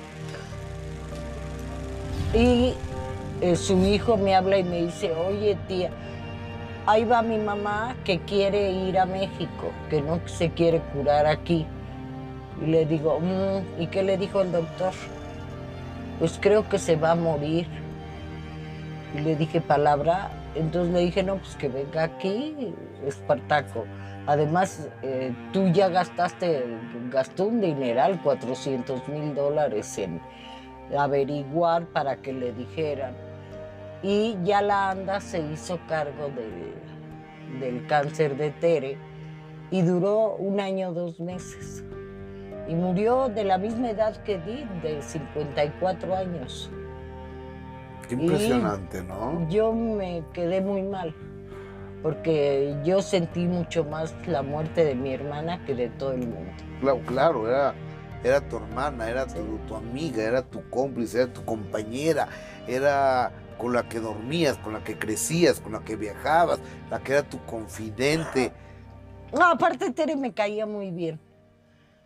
Y eh, su hijo me habla y me dice, oye tía, ahí va mi mamá que quiere ir a México, que no se quiere curar aquí. Y le digo, mmm, ¿y qué le dijo el doctor? Pues creo que se va a morir. Y le dije, palabra. Entonces le dije, no, pues que venga aquí, Espartaco. Además, eh, tú ya gastaste, gastó un dineral, cuatrocientos mil dólares en averiguar para que le dijeran. Y ya la ANDA se hizo cargo de, del cáncer de Tere y duró un año, dos meses. Y murió de la misma edad que Edith, de cincuenta y cuatro años. Qué impresionante, y ¿no? Yo me quedé muy mal, porque yo sentí mucho más la muerte de mi hermana que de todo el mundo. Claro, claro, era, era tu hermana, era sí. tu, tu amiga, era tu cómplice, era tu compañera, era con la que dormías, con la que crecías, con la que viajabas, la que era tu confidente. No, aparte Tere me caía muy bien.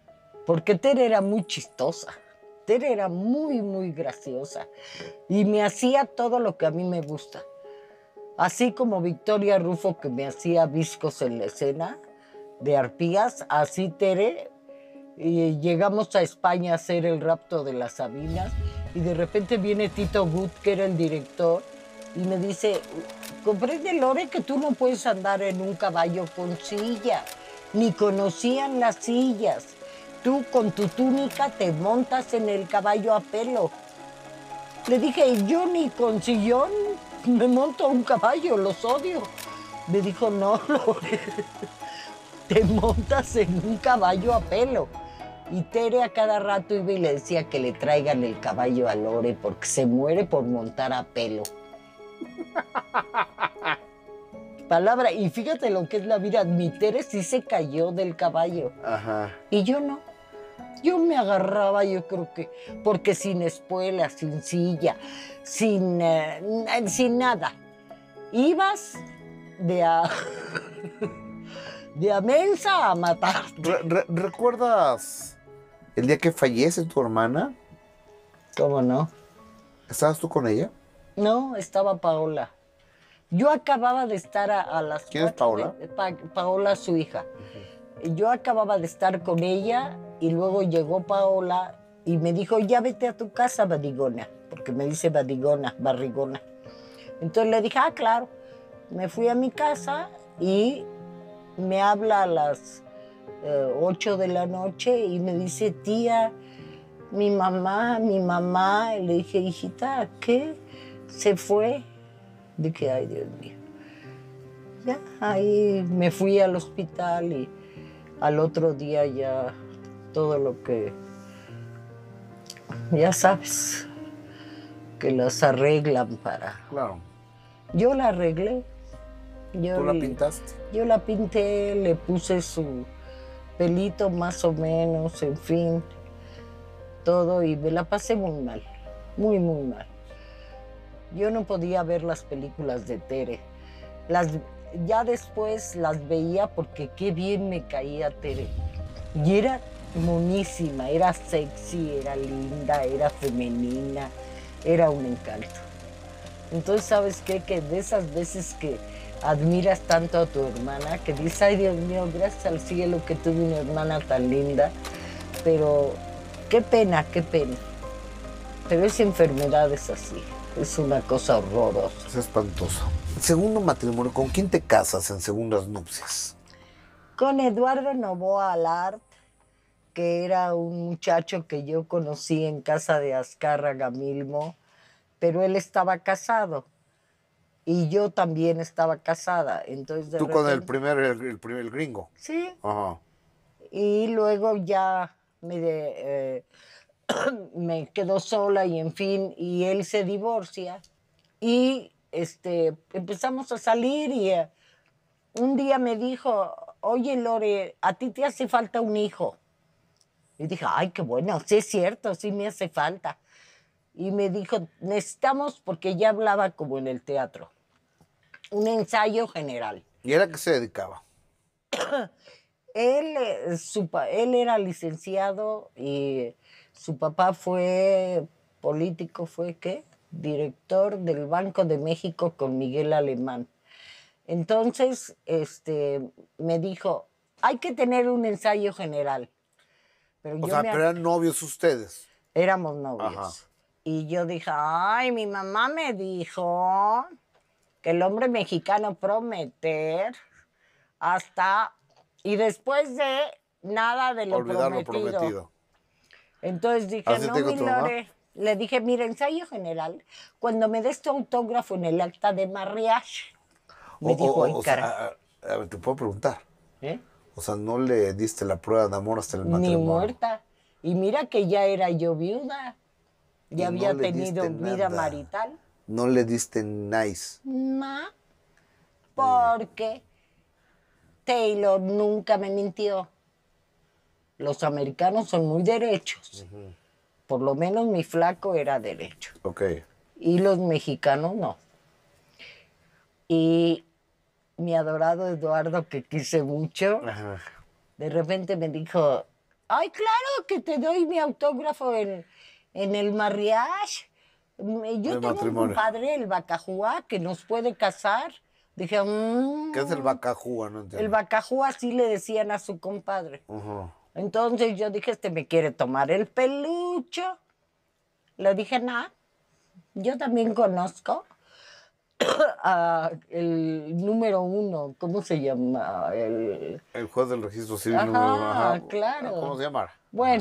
porque Tere era muy chistosa. Tere era muy, muy graciosa. Y me hacía todo lo que a mí me gusta. Así como Victoria Rufo, que me hacía viscos en la escena de arpías, así Tere. Y llegamos a España a hacer el rapto de las Sabinas. Y de repente viene Tito Gut, que era el director, y me dice, comprende, Lore, que tú no puedes andar en un caballo con silla. Ni conocían las sillas. Tú con tu túnica te montas en el caballo a pelo. Le dije, yo ni con sillón me monto a un caballo, los odio. Me dijo, no, Lore, te montas en un caballo a pelo. Y Tere a cada rato iba y le decía que le traigan el caballo a Lore porque se muere por montar a pelo. Palabra, y fíjate lo que es la vida, mi Tere sí se cayó del caballo. Ajá. Y yo no. Yo me agarraba, yo creo que, porque sin espuela, sin silla, sin, eh, sin nada. Ibas de a, de a mensa a matar. Re- re- ¿Recuerdas el día que fallece tu hermana? ¿Cómo no? ¿Estabas tú con ella? No, estaba Paola. Yo acababa de estar a, a las ¿Quién es cuatro Paola? de- Pa- Paola, su hija. Yo acababa de estar con ella y luego llegó Paola y me dijo, ya vete a tu casa, Badigona, porque me dice Badigona, barrigona. Entonces le dije, ah, claro. Me fui a mi casa y me habla a las eh, ocho de la noche y me dice, tía, mi mamá, mi mamá. Y le dije, hijita, ¿qué? Se fue. Dije, ay, Dios mío. Ya, ahí me fui al hospital y al otro día ya todo lo que, ya sabes, que las arreglan para... Claro. Yo la arreglé. Yo ¿Tú la le- pintaste? Yo la pinté, le puse su pelito más o menos, en fin, todo, y me la pasé muy mal, muy, muy mal. Yo no podía ver las películas de Tere. Las, ya después las veía porque qué bien me caía Tere. Y era monísima, era sexy, era linda, era femenina, era un encanto. Entonces, ¿sabes qué? Que de esas veces que admiras tanto a tu hermana, que dices, ay, Dios mío, gracias al cielo que tuve una hermana tan linda, pero qué pena, qué pena. Pero esa enfermedad es así, es una cosa horrorosa. Es espantoso. Segundo matrimonio, ¿con quién te casas en segundas nupcias? Con Eduardo Novoa Alart, que era un muchacho que yo conocí en casa de Azcárraga Milmo, pero él estaba casado y yo también estaba casada. Entonces de Tú con el repente- primer, el, el primer el gringo. Sí, Ajá. y luego ya me, de- eh, me quedo sola y en fin, y él se divorcia y este, empezamos a salir y eh, un día me dijo, oye Lore, a ti te hace falta un hijo. Y dije, ay, qué bueno, sí es cierto, sí me hace falta. Y me dijo, necesitamos, porque ya hablaba como en el teatro, un ensayo general. ¿Y era que se dedicaba? Él, eh, su pa- él era licenciado y su papá fue político, fue ¿qué? Director del Banco de México con Miguel Alemán. Entonces, este, me dijo, hay que tener un ensayo general. Pero O yo sea, me pero eran novios ustedes. Éramos novios. Ajá. Y yo dije, ay, mi mamá me dijo que el hombre mexicano prometer hasta... Y después de nada de lo Olvidar lo prometido. prometido. Entonces dije, ¿Así no, te dijo mi tu mamá? Lore. Le dije, mira, ensayo general, cuando me des tu autógrafo en el acta de mariage. Me O- dijo, o- ay, o sea, cara. a- a- a ver, te puedo preguntar. ¿Eh? O sea, ¿no le diste la prueba de amor hasta el Ni matrimonio? muerta. Y mira que ya era yo viuda. Y Ya no había le tenido diste vida nada. marital. No le diste nice. No, porque Taylor nunca me mintió. Los americanos son muy derechos. Por lo menos mi flaco era derecho. Ok. Y los mexicanos no. Y mi adorado Eduardo, que quise mucho, Ajá. de repente me dijo, Ay, claro que te doy mi autógrafo en, en el mariage. Me- Yo De tengo un matrimonio. compadre, el Bacajúa, que nos puede casar. Dije, "Mm". ¿Qué es el bacajúa? No entiendo. El Bacajúa así le decían a su compadre. Ujú. Entonces yo dije, este me quiere tomar el pelucho. Le dije, nada, yo también conozco a el número uno, ¿cómo se llama? El... El juez del registro civil Ajá, número ajá. claro. ¿Cómo se llama? Bueno,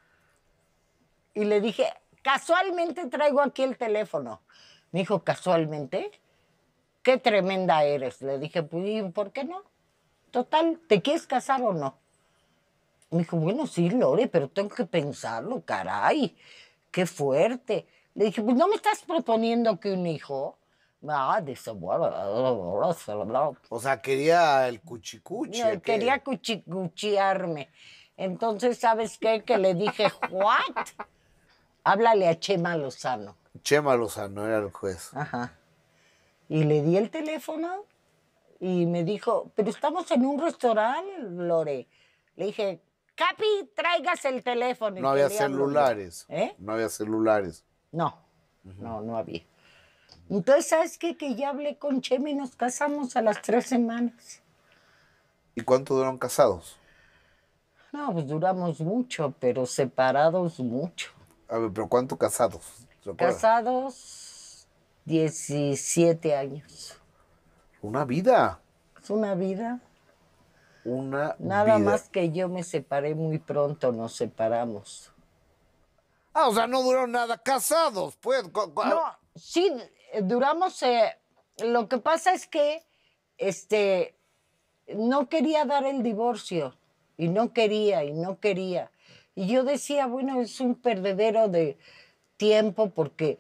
y le dije, casualmente traigo aquí el teléfono. Me dijo, ¿casualmente? Qué tremenda eres. Le dije, pues, ¿y por qué no? Total, ¿te quieres casar o no? Me dijo, bueno, sí, Lore, pero tengo que pensarlo, caray. Qué fuerte. Le dije, pues, ¿no me estás proponiendo que un hijo? Ah, de eso, bla, bla, bla, bla, bla. O sea, quería el cuchicuchi. No, ¿o qué? quería cuchicuchiarme. Entonces, ¿sabes qué? Que le dije, ¿what? Háblale a Chema Lozano. Chema Lozano era el juez. Ajá. Y le di el teléfono y me dijo, pero estamos en un restaurante, Lore. Le dije, Capi, traigas el teléfono. y No que había le hablo yo". celulares. ¿Eh? No había celulares. No, no, no había. Entonces, ¿sabes qué? Que ya hablé con Chema y nos casamos a las tres semanas. ¿Y cuánto duraron casados? No, pues duramos mucho, pero separados mucho. A ver, pero ¿cuánto casados? ¿Se acuerdan? Casados diecisiete años. Una vida. Es una vida. Una Nada vida. más que yo me separé muy pronto, nos separamos. Ah, o sea, no duraron nada casados, pues. Cu- cu- No, sí, eh, duramos. eh, lo que pasa es que este, no quería dar el divorcio. Y no quería, y no quería. Y yo decía, bueno, es un perdedero de tiempo porque.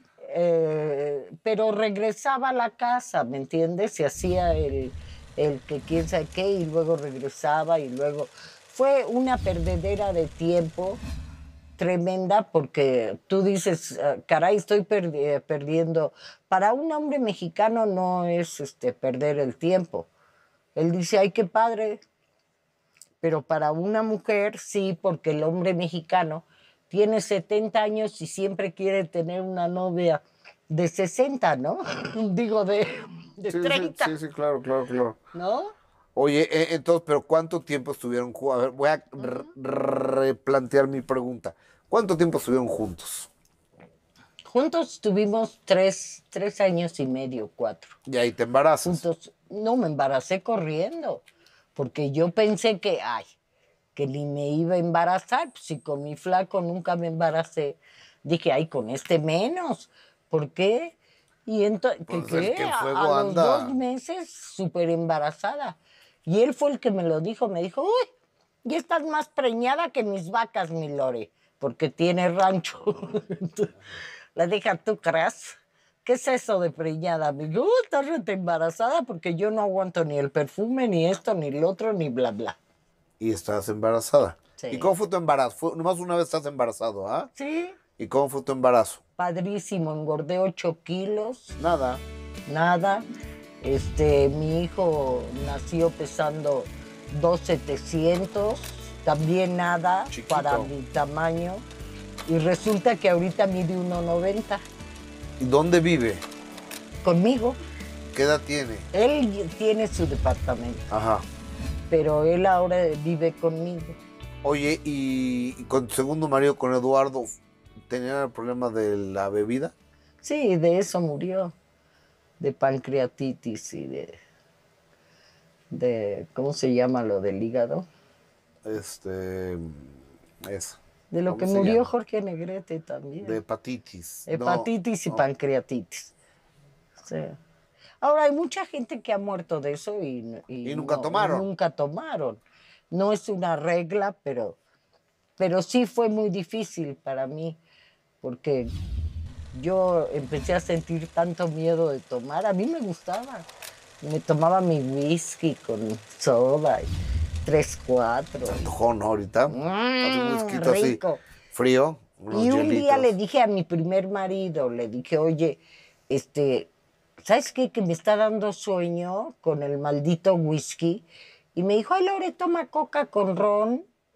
eh, pero regresaba a la casa, ¿me entiendes? Se hacía el, el que quién sabe qué y luego regresaba y luego. Fue una perdedera de tiempo tremenda porque tú dices, ah, caray, estoy perdi- eh, perdiendo. Para un hombre mexicano no es este, perder el tiempo. Él dice, ay, qué padre. Pero para una mujer sí, porque el hombre mexicano tiene setenta años y siempre quiere tener una novia de sesenta, ¿no? Digo, de, de Sí, sí, treinta, sí, sí, claro, claro, claro. ¿no? Oye, eh, entonces, pero ¿cuánto tiempo estuvieron juntos? A ver, voy a re- replantear mi pregunta. ¿Cuánto tiempo estuvieron juntos? Juntos tuvimos tres, tres años y medio, cuatro. Y ahí te embarazas. Juntos, no, me embaracé corriendo, porque yo pensé que, ay, que ni me iba a embarazar, pues si con mi flaco nunca me embaracé, dije, ay, con este menos, ¿por qué? Y entonces, ¿qué Pues el qué? que el A, fuego a los anda. dos meses, súper embarazada. Y él fue el que me lo dijo, me dijo, uy, ya estás más preñada que mis vacas, mi Lore, porque tiene rancho. Le dije, ¿tú crees? ¿Qué es eso de preñada? Me dijo, "Uh, estás rete embarazada porque yo no aguanto ni el perfume, ni esto, ni el otro, ni bla, bla. Y estás embarazada. Sí. ¿Y cómo fue tu embarazo? Fue, nomás una vez estás embarazado, ¿ah? Sí, ¿Y cómo fue tu embarazo? padrísimo, engordé ocho kilos, Nada. nada. Este, mi hijo nació pesando dos setecientos, también nada Chiquito. para mi tamaño. Y resulta que ahorita mide uno noventa ¿Y dónde vive? conmigo. ¿Qué edad tiene? Él tiene su departamento, Ajá. pero él ahora vive conmigo. Oye, ¿y, y con tu segundo marido, con Eduardo, tenían el problema de la bebida? Sí, de eso murió, de pancreatitis y de, de ¿cómo se llama lo del hígado? Este. Eso. De lo ¿Cómo que se murió llama? Jorge Negrete también. De hepatitis. No, Hepatitis y no. pancreatitis. Sí. Ahora, hay mucha gente que ha muerto de eso y, Y nunca tomaron. Nunca tomaron. No es una regla, pero, pero sí fue muy difícil para mí, porque yo empecé a sentir tanto miedo de tomar. A mí me gustaba. Me tomaba mi whisky con soda, y tres, cuatro. Antojó, ¿no? Ahorita. Mm, Hace un whisky así, rico. frío. Unos Y un día hielitos. le dije a mi primer marido, le dije, oye, este, ¿sabes qué? Que me está dando sueño con el maldito whisky. Y me dijo, ay, Lore, toma coca con ron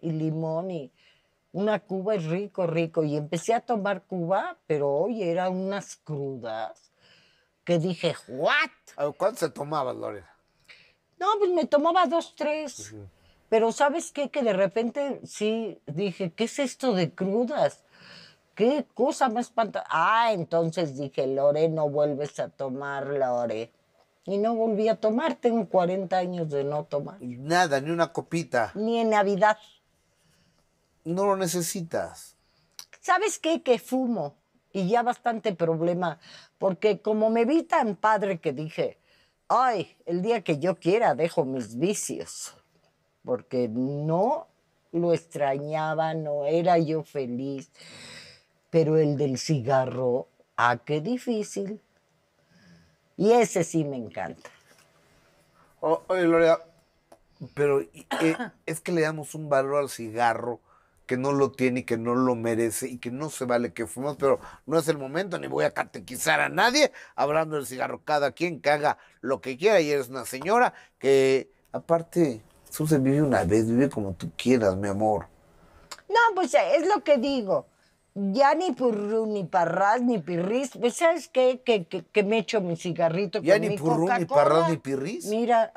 y limón y una Cuba es rico, rico. Y empecé a tomar Cuba, pero oye, eran unas crudas que dije, ¿what? A ver, ¿cuánto se tomaba, Lorena? No, pues me tomaba dos, tres. Uh-huh. Pero ¿sabes qué? Que de repente sí dije, ¿qué es esto de crudas? ¿Qué cosa más espantosa? Ah, entonces dije, Lore, no vuelves a tomar, Lore. Y no volví a tomar, tengo cuarenta años de no tomar. Nada, ni una copita. Ni en Navidad. No lo necesitas. ¿Sabes qué? Que fumo. Y ya bastante problema. Porque como me vi tan padre que dije, ay, el día que yo quiera dejo mis vicios. Porque no lo extrañaba, no era yo feliz. Pero el del cigarro, ah, qué difícil. Y ese sí me encanta. Oh, oye, Lorea, pero eh, es que le damos un valor al cigarro que no lo tiene y que no lo merece y que no se vale que fumemos, pero no es el momento, ni voy a catequizar a nadie hablando del cigarro. Cada quien que haga lo que quiera y eres una señora que, aparte, tú se vive una vez, vive como tú quieras, mi amor. No, pues es lo que digo. Ya ni purrú, ni parrás, ni pirris. Pues, ¿sabes qué? Que, que, que me echo mi cigarrito ya con ni mi purrú, Coca-Cola. ni parrás, ni pirris. Mira.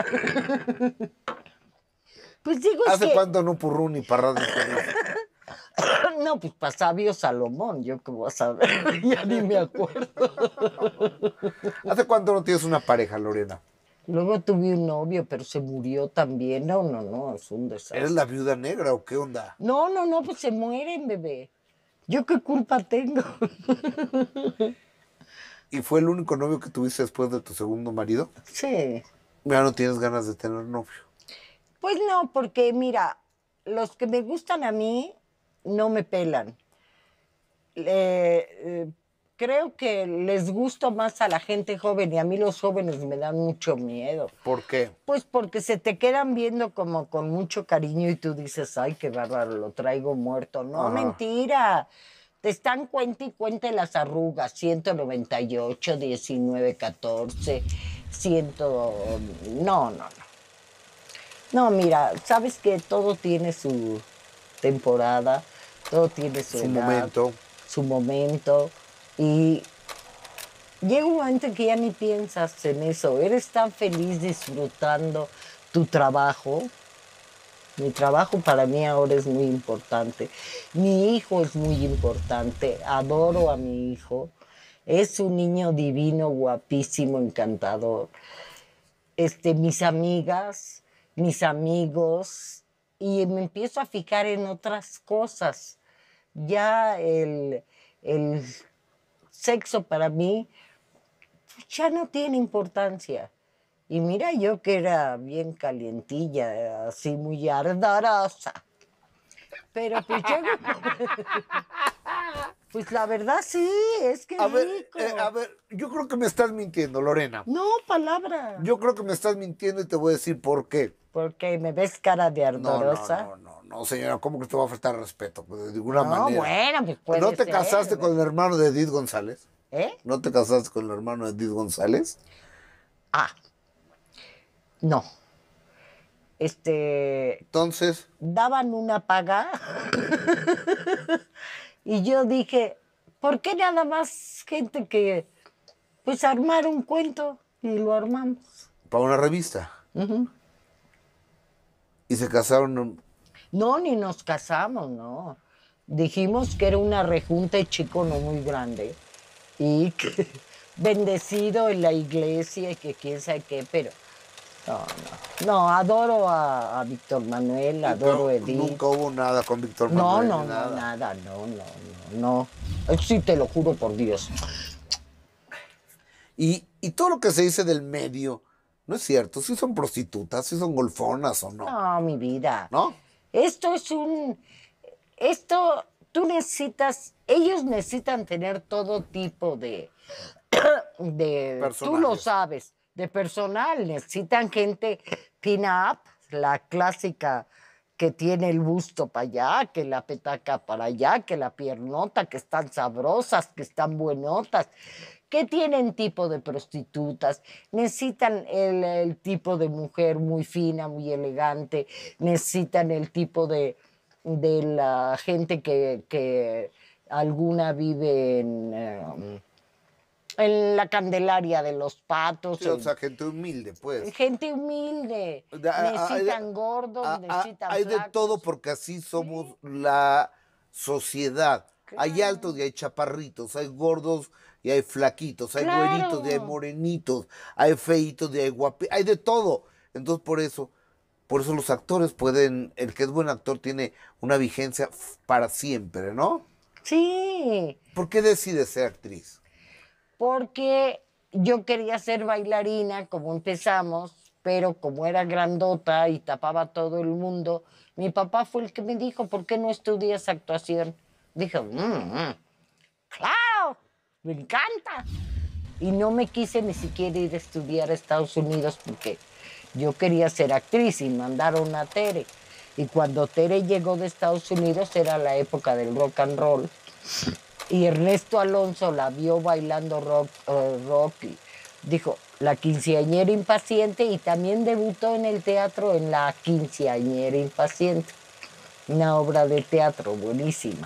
Pues digo, ¿Hace es que... cuánto no purrú, ni parrás, ni pirris? No, pues para sabio Salomón, yo qué voy a saber. Ya ni me acuerdo. ¿Hace cuánto no tienes una pareja, Lorena? Luego tuve un novio, pero se murió también. No, no, no, es un desastre. ¿Eres la viuda negra o qué onda? No, no, no, pues se mueren, bebé. ¿Yo qué culpa tengo? ¿Y fue el único novio que tuviste después de tu segundo marido? Sí. Ya no tienes ganas de tener novio. Pues no, porque mira, los que me gustan a mí no me pelan. Eh, eh, creo que les gusto más a la gente joven y a mí los jóvenes me dan mucho miedo. ¿Por qué? Pues porque se te quedan viendo como con mucho cariño y tú dices, ay, qué bárbaro, lo traigo muerto. No, ajá, mentira. Te están cuenta y cuenta las arrugas, ciento noventa y ocho, diecinueve, catorce, cien... No, no, no. No, mira, sabes que todo tiene su temporada, todo tiene su, su edad, momento. Su momento. Y llega un momento en que ya ni piensas en eso. Eres tan feliz disfrutando tu trabajo. Mi trabajo para mí ahora es muy importante. Mi hijo es muy importante. Adoro a mi hijo. Es un niño divino, guapísimo, encantador. Este, mis amigas, mis amigos, y me empiezo a fijar en otras cosas. Ya el, el sexo para mí ya no tiene importancia. Y mira, yo que era bien calientilla, así muy ardorosa. Pero pues yo... Pues la verdad sí, es que a rico. Ver, eh, a ver, yo creo que me estás mintiendo, Lorena. No, palabra. Yo creo que me estás mintiendo y te voy a decir por qué. Porque me ves cara de ardorosa. No, no, no, no, no, señora, ¿cómo que te va a faltar respeto? Pues de ninguna no, manera. No, bueno, pues puede ¿No te ser, casaste con el hermano de Edith González? ¿Eh? ¿No te casaste con el hermano de Edith González? Ah, no. Este... Entonces... Daban una paga y yo dije, ¿por qué nada más gente que, pues, armar un cuento? Y lo armamos. Para una revista. Uh-huh. Y se casaron... No, ni nos casamos, no. Dijimos que era una rejunta y chico no muy grande. Y que bendecido en la iglesia y que quién sabe qué, pero... No, no, no, adoro a, a Víctor Manuel, adoro a Edith. Nunca hubo nada con Víctor no, Manuel. No, nada. no, nada, no, no, no, no. Sí, te lo juro por Dios. Y, y todo lo que se dice del medio, no es cierto, si son prostitutas, si son golfonas o no. No, mi vida. ¿No? Esto es un... Esto, tú necesitas, ellos necesitan tener todo tipo de... de tú lo sabes. De personal, necesitan gente pin-up, la clásica que tiene el busto para allá, que la petaca para allá, que la piernota, que están sabrosas, que están buenotas, que tienen tipo de prostitutas, necesitan el, el tipo de mujer muy fina, muy elegante, necesitan el tipo de, de la gente que, que alguna vive en, eh, en la Candelaria de los Patos. Sí, o en- sea, gente humilde, pues. gente humilde, De- a- a- hay de- necesitan gordos, a- a- necesitan hay de todo flacos. porque así somos Sí, la sociedad. Hay claro, altos y hay chaparritos, hay gordos y hay flaquitos, hay güeritos y hay claro. morenitos, hay feitos y hay guapitos, hay de todo. Entonces por eso, por eso los actores pueden, el que es buen actor tiene una vigencia f- para siempre, ¿no? Sí, ¿Por qué decides ser actriz? porque yo quería ser bailarina, como empezamos, pero como era grandota y tapaba todo el mundo, mi papá fue el que me dijo, ¿por qué no estudias actuación? Dije, "Mm, mm, claro, me encanta". Y no me quise ni siquiera ir a estudiar a Estados Unidos porque yo quería ser actriz y mandaron a Tere. Y cuando Tere llegó de Estados Unidos era la época del rock and roll. Y Ernesto Alonso la vio bailando rock, eh, rock y dijo, la quinceañera impaciente, y también debutó en el teatro en La quinceañera impaciente, una obra de teatro buenísima.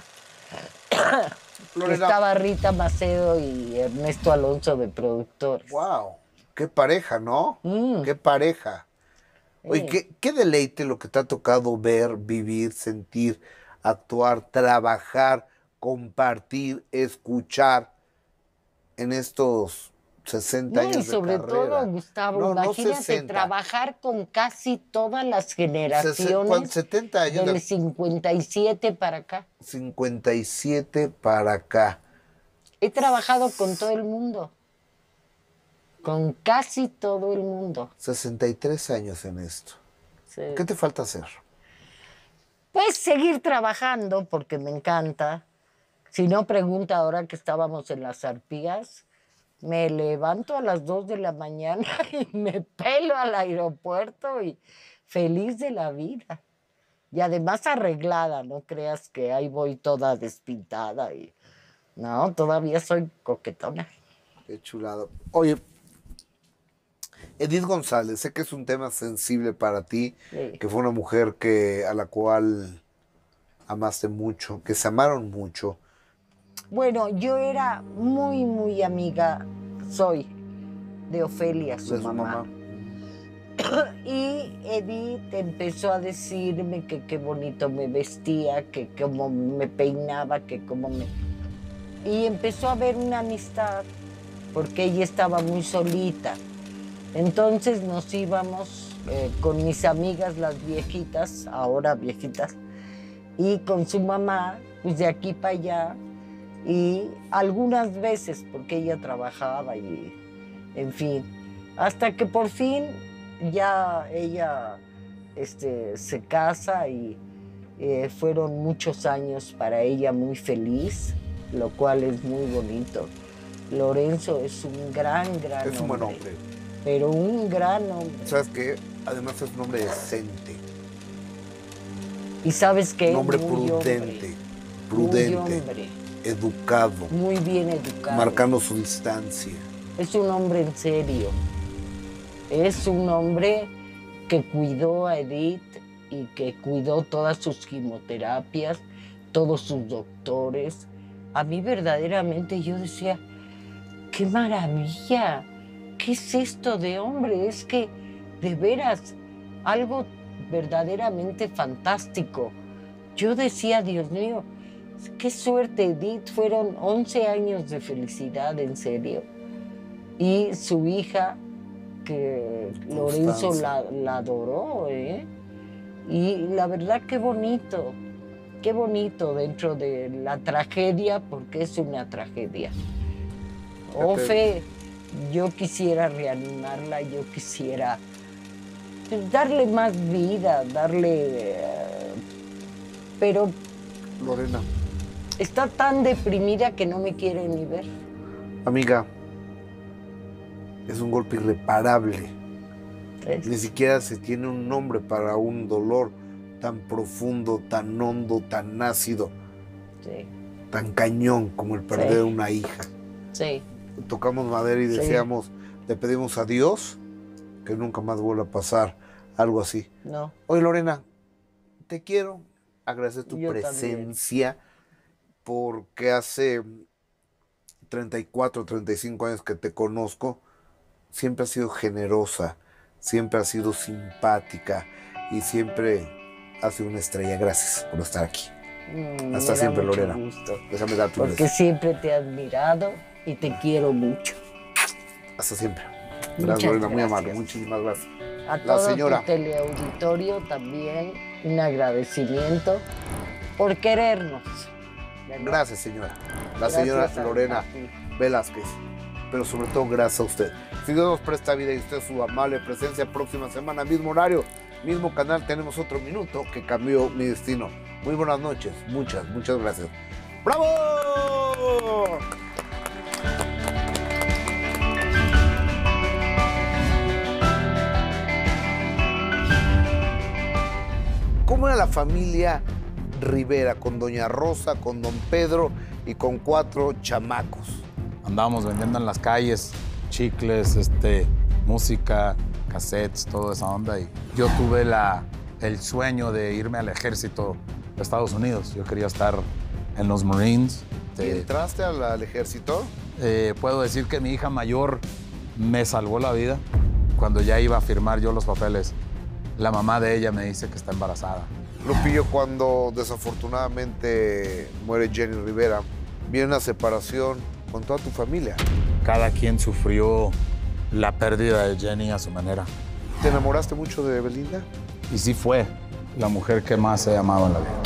Lorena, Estaba Rita Macedo y Ernesto Alonso de productores. wow, qué pareja, ¿no? Mm, Qué pareja. Oye, sí. qué, qué deleite lo que te ha tocado ver, vivir, sentir, actuar, trabajar, compartir, escuchar en estos sesenta No, y años de sobre todo, carrera. Gustavo, No, no imagínate sesenta. trabajar con casi todas las Sesen- ¿cuán- generaciones setenta años del de cincuenta y siete para acá. cincuenta y siete para acá. He trabajado con todo el mundo, con casi todo el mundo. sesenta y tres años en esto. Sí. ¿Qué te falta hacer? Pues seguir trabajando porque me encanta. Si no, pregunta ahora que estábamos en las arpías, me levanto a las dos de la mañana y me pelo al aeropuerto y feliz de la vida. Y además arreglada, no creas que ahí voy toda despintada y no, todavía soy coquetona. Qué chulado. Oye, Edith González, sé que es un tema sensible para ti, Sí. que fue una mujer que, a la cual amaste mucho, que se amaron mucho. Bueno, yo era muy, muy amiga, soy, de Ofelia, su De su mamá. mamá. Y Edith empezó a decirme que qué bonito me vestía, que cómo me peinaba, que cómo me... Y empezó a haber una amistad, porque ella estaba muy solita. Entonces nos íbamos eh, con mis amigas, las viejitas, ahora viejitas, y con su mamá, pues de aquí para allá, y algunas veces, porque ella trabajaba y, en fin, hasta que por fin ya ella este, se casa y eh, fueron muchos años para ella muy feliz, lo cual es muy bonito. Lorenzo es un gran, gran Es un buen hombre, hombre. pero un gran hombre. ¿Sabes qué? Además es un hombre decente. ¿Y sabes qué? Un hombre Muy prudente. hombre, Prudente. Muy hombre, Educado. muy bien educado. Marcando su distancia. Es un hombre en serio. Es un hombre que cuidó a Edith y que cuidó todas sus quimioterapias, todos sus doctores. A mí verdaderamente yo decía, qué maravilla, ¿qué es esto de hombre? Es que de veras, algo verdaderamente fantástico. Yo decía, Dios mío, qué suerte, Edith, fueron once años de felicidad, en serio. Y su hija, que Lorenzo la, la adoró, ¿eh? Y la verdad, qué bonito, qué bonito dentro de la tragedia, porque es una tragedia. Ofe, yo quisiera reanimarla, yo quisiera pues, darle más vida, darle... eh, pero Lorena. está tan deprimida que no me quiere ni ver. Amiga, es un golpe irreparable. ¿Ves? Ni siquiera se tiene un nombre para un dolor tan profundo, tan hondo, tan ácido, Sí, tan cañón como el perder Sí. una hija. sí. Tocamos madera y Sí. deseamos, le pedimos a Dios que nunca más vuelva a pasar algo así. No. Oye, Lorena, te quiero, agradecer tu Yo presencia, también. Porque hace treinta y cuatro, treinta y cinco años que te conozco, siempre has sido generosa, siempre has sido simpática y siempre has sido una estrella. Gracias por estar aquí. Mm, Hasta siempre, Lorena. Gusto. Déjame dar tu Porque beso. Siempre te he admirado y te quiero mucho. Hasta siempre. Muchas Gracias, Lorena, muy gracias. amable. Muchísimas gracias. A La todo señora. tu teleauditorio también un agradecimiento por querernos. ¿Verdad? Gracias, señora. La Gracias señora a, Lorena a Velázquez. Pero sobre todo, gracias a usted. Si Dios nos presta vida y usted su amable presencia, próxima semana, mismo horario, mismo canal, tenemos otro minuto que cambió mi destino. Muy buenas noches. Muchas, muchas gracias. ¡Bravo! ¿Cómo era la familia Rivera con doña Rosa, con don Pedro y con cuatro chamacos? Andábamos vendiendo en las calles chicles, este, música, cassettes, toda esa onda. Y yo tuve la, el sueño de irme al ejército de Estados Unidos. Yo quería estar en los Marines. ¿Y entraste al, al ejército? Eh, puedo decir que mi hija mayor me salvó la vida. Cuando ya iba a firmar yo los papeles, la mamá de ella me dice que está embarazada. Lupillo, cuando desafortunadamente muere Jenny Rivera, viene una separación con toda tu familia. Cada quien sufrió la pérdida de Jenny a su manera. ¿Te enamoraste mucho de Belinda? Y sí fue la mujer que más he amado en la vida.